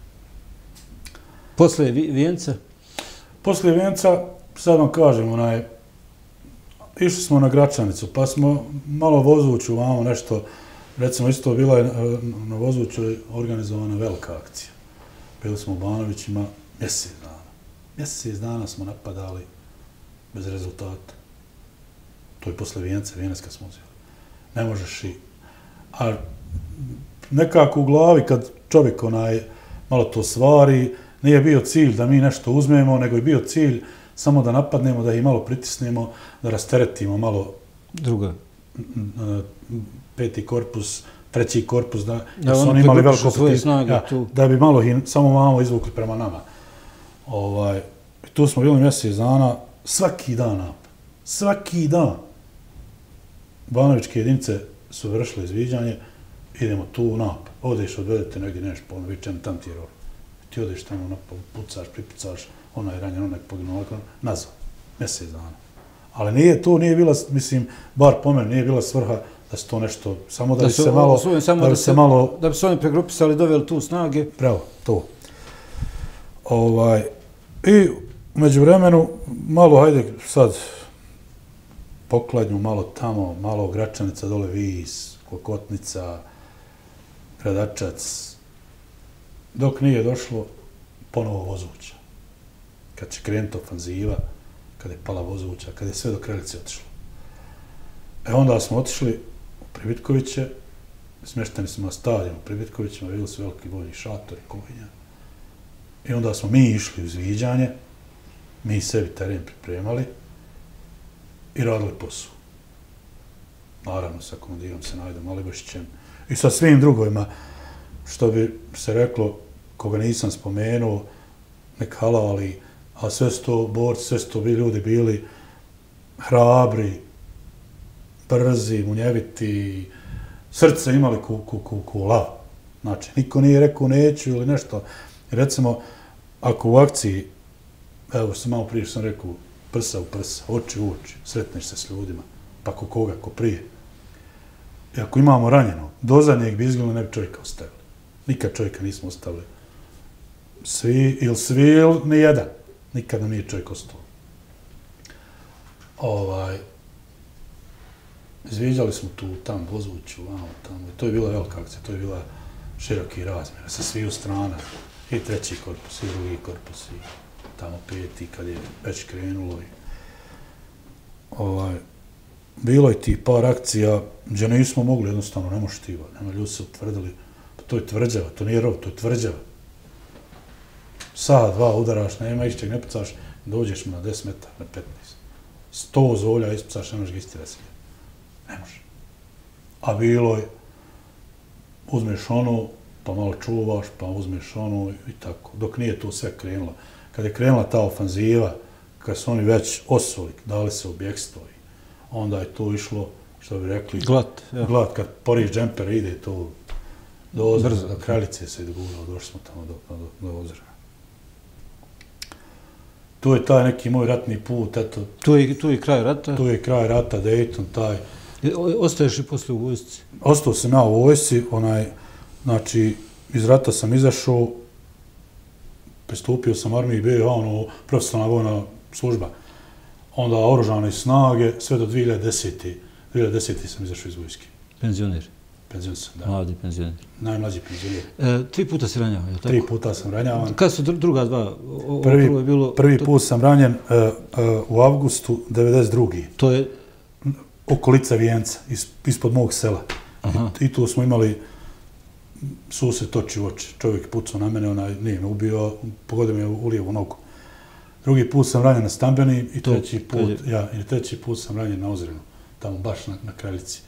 Speaker 1: Posle vijenca?
Speaker 2: Posle vijenca, sad vam kažem, onaj, išli smo na Gračanicu, pa smo malo vozuću, vamo nešto, recimo isto bila je na vozuću organizovana velika akcija. Bili smo u Banovićima mjesec dana. Mjesec dana smo napadali bez rezultata. To je posle vijenca, vijenac kad smo uzeli. Ne možeš i... A nekako u glavi, kad čovjek onaj malo to svari, nije bio cilj da mi nešto uzmemo, nego je bio cilj samo da napadnemo, da ih malo pritisnemo, da rasteretimo malo...
Speaker 1: Druga.
Speaker 2: Peti korpus, treći korpus, da su oni imali veliko potisnje, da bi malo samo malo izvukli prema nama. Tu smo bili mjesec dana, svaki dan napad. Svaki dan. Banovičke jedinice su vršile izviđanje, idemo tu napad. Odeš, odvedete negdje nešto, polno vičem, tam ti je ror. Ti odeš tamo napad, pucaš, pripucaš, ona je ranjen, ona je poginula, nazad. Mjesec dana. Ali nije to, nije bila, mislim, bar po meni, nije bila svrha da se to nešto, samo da bi se malo... Da bi se malo...
Speaker 1: Da bi se oni pregrupisali, doveli tu snage.
Speaker 2: Pravo, to. I umeđu vremenu, malo, hajde sad, po Kladnju, malo tamo, malo Gračanica, dole Vis, Kokotnica, Gradačac, dok nije došlo ponovo Vozuća. Kad će krenuti ofanziva, kad je pala Vozuća, kad je sve do Kraljice otišlo. E onda smo otišli u Pribitkoviće, smješteni smo na stadionu u Pribitkovićima, bili su veliki vojni šatori, kovinja. I onda smo mi išli u izviđanje, mi sebi teren pripremali i radili posao. Naravno, sa komandirom Senajdom Alibašićem i sa svim drugovima, što bi se reklo, koga nisam spomenuo, nek halali, a sve su to borci, sve su to ljudi bili hrabri, brzi, munjeviti, srce imali ku lav. Znači, niko nije rekao neću ili nešto. Recimo, ako u akciji, evo što malo prije sam rekao, prsa u prsa, oči u oči, sretneš se s ljudima, pa ko koga, ko prije. I ako imamo ranjeno, do zadnjeg bi izgledno ne bi čovjeka ostavili. Nikad čovjeka nismo ostavili. Svi, ili svi, ili nijedan. Nikada nije čovjek ostao. Ovaj, izviđali smo tu, tam, vozuću, vamo, tamo. To je bila velika akcija, to je bila široki razmjer, sa sviju strana. I treći korpus, i drugi korpus, i tamo peti, kad je već krenulo. I, ovaj, bilo je ti par akcija gdje nismo mogli, jednostavno, ne možeš ti, nema, ljudi se utvrdili, pa to je tvrđava, to nije rov, to je tvrđava. Sad, dva udaraš, nema išćeg, ne pucaš, dođeš mu na deset metara, na petnaest. Sto zolja ispucaš, ne možeš ga istira se. Ne može. A bilo je, uzmeš ono, pa malo čuvaš, pa uzmeš ono i tako. Dok nije to sve krenulo. Kad je krenula ta ofanziva, kad su oni već osvojili, dali se objekstvo, onda je to išlo, što bi rekli,
Speaker 1: glat, ja.
Speaker 2: Glat, kad poriš džemper ide to do ozora, do Kraljice se doguralo, došli smo tamo do, do, do ozora. Tu je taj neki moj ratni put, eto.
Speaker 1: Tu je, tu je kraj rata?
Speaker 2: Tu je kraj rata, Dayton, taj.
Speaker 1: Ostaješ i posle u vojsci?
Speaker 2: Ostao sam ja u vojsci, onaj, znači, iz rata sam izašao, pristupio sam armiji, bio je ono, profesionalna vojna služba. Onda oružane snage, sve do dvije hiljade desete. dvije hiljade desete sam izašao iz vojske.
Speaker 1: Penzioner?
Speaker 2: Penzioner sam, da.
Speaker 1: Mladi penzioner.
Speaker 2: Najmlađi penzioner.
Speaker 1: E, tri puta si ranjavan, je li tako?
Speaker 2: Tri puta sam ranjavan.
Speaker 1: Kad su druga dva? O,
Speaker 2: prvi,
Speaker 1: prvo je bilo,
Speaker 2: prvi
Speaker 1: to,
Speaker 2: put sam ranjen uh, uh, u avgustu devedeset druge.
Speaker 1: To je?
Speaker 2: Okolica Vijenca, is, ispod mog sela. I, I tu smo imali susret oči u oči. Čovjek pucao na mene, onaj nije me ubio, pogodio me u lijevu nogu. Drugi put sam ranjen na Stambeni i treći put, ja, i treći put sam ranjen na Ozrenu, tamo baš na, na Kraljici.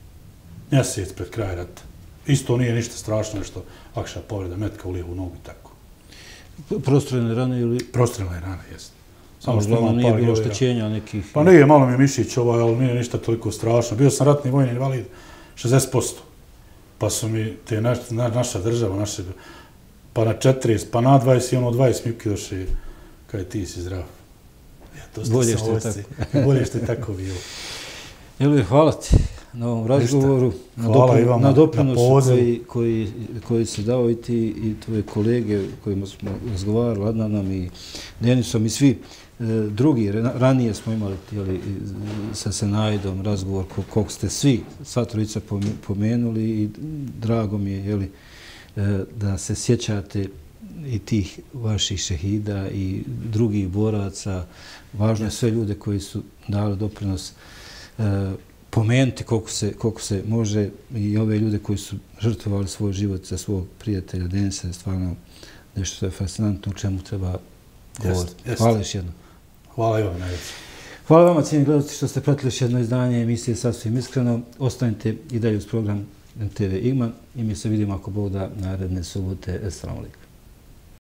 Speaker 2: Mjesec pred kraj rata. Isto nije ništa strašno, nešto lakša povreda, metka u lijevu nogu i tako.
Speaker 1: Prostrelne rane ili?
Speaker 2: Prostrelne rane, jeste.
Speaker 1: Samo što imam nije bilo oštećenja nekih?
Speaker 2: Pa nije, malo mi je mišić ovaj, ali nije ništa toliko strašno. Bio sam ratni vojni invalid, šezdeset posto. Pa su mi te naš, na, naša država, naše, pa na četrdeset, pa na dvadeset i ono dvadeset mi ukidoše, kaj ti si zdrav. Ja, to
Speaker 1: bolje što je tako.
Speaker 2: Bolje što je tako bilo.
Speaker 1: Elvir, hvala ti na ovom razgovoru, na,
Speaker 2: doprin,
Speaker 1: na, na doprinosu koji, koji, koji se dao i ti i tvoje kolege kojima smo razgovarali, Adnanom i Denisom i svi e, drugi. Ranije smo imali tijeli, sa Senajdom razgovor koliko ste svi, sva trojica pomenuli i drago mi je jeli, e, da se sjećate i tih vaših šehida i drugih boraca. Važno je sve ljude koji su dali doprinos e, pomenuti koliko se, koliko se može i ove ljude koji su žrtvovali svoj život za svog prijatelja Denisa je stvarno nešto što je fascinantno, o čemu treba govoriti. Jest, jest. Hvala još jednom.
Speaker 2: Hvala i vam najveće.
Speaker 1: Hvala vama, cijenjeni gledalci, što ste pratili još jedno izdanje emisije Sasvim iskreno. Ostanite i dalje uz program M T V Igman i mi se vidimo ako Bog da naredne subote. Assalamu alaikum.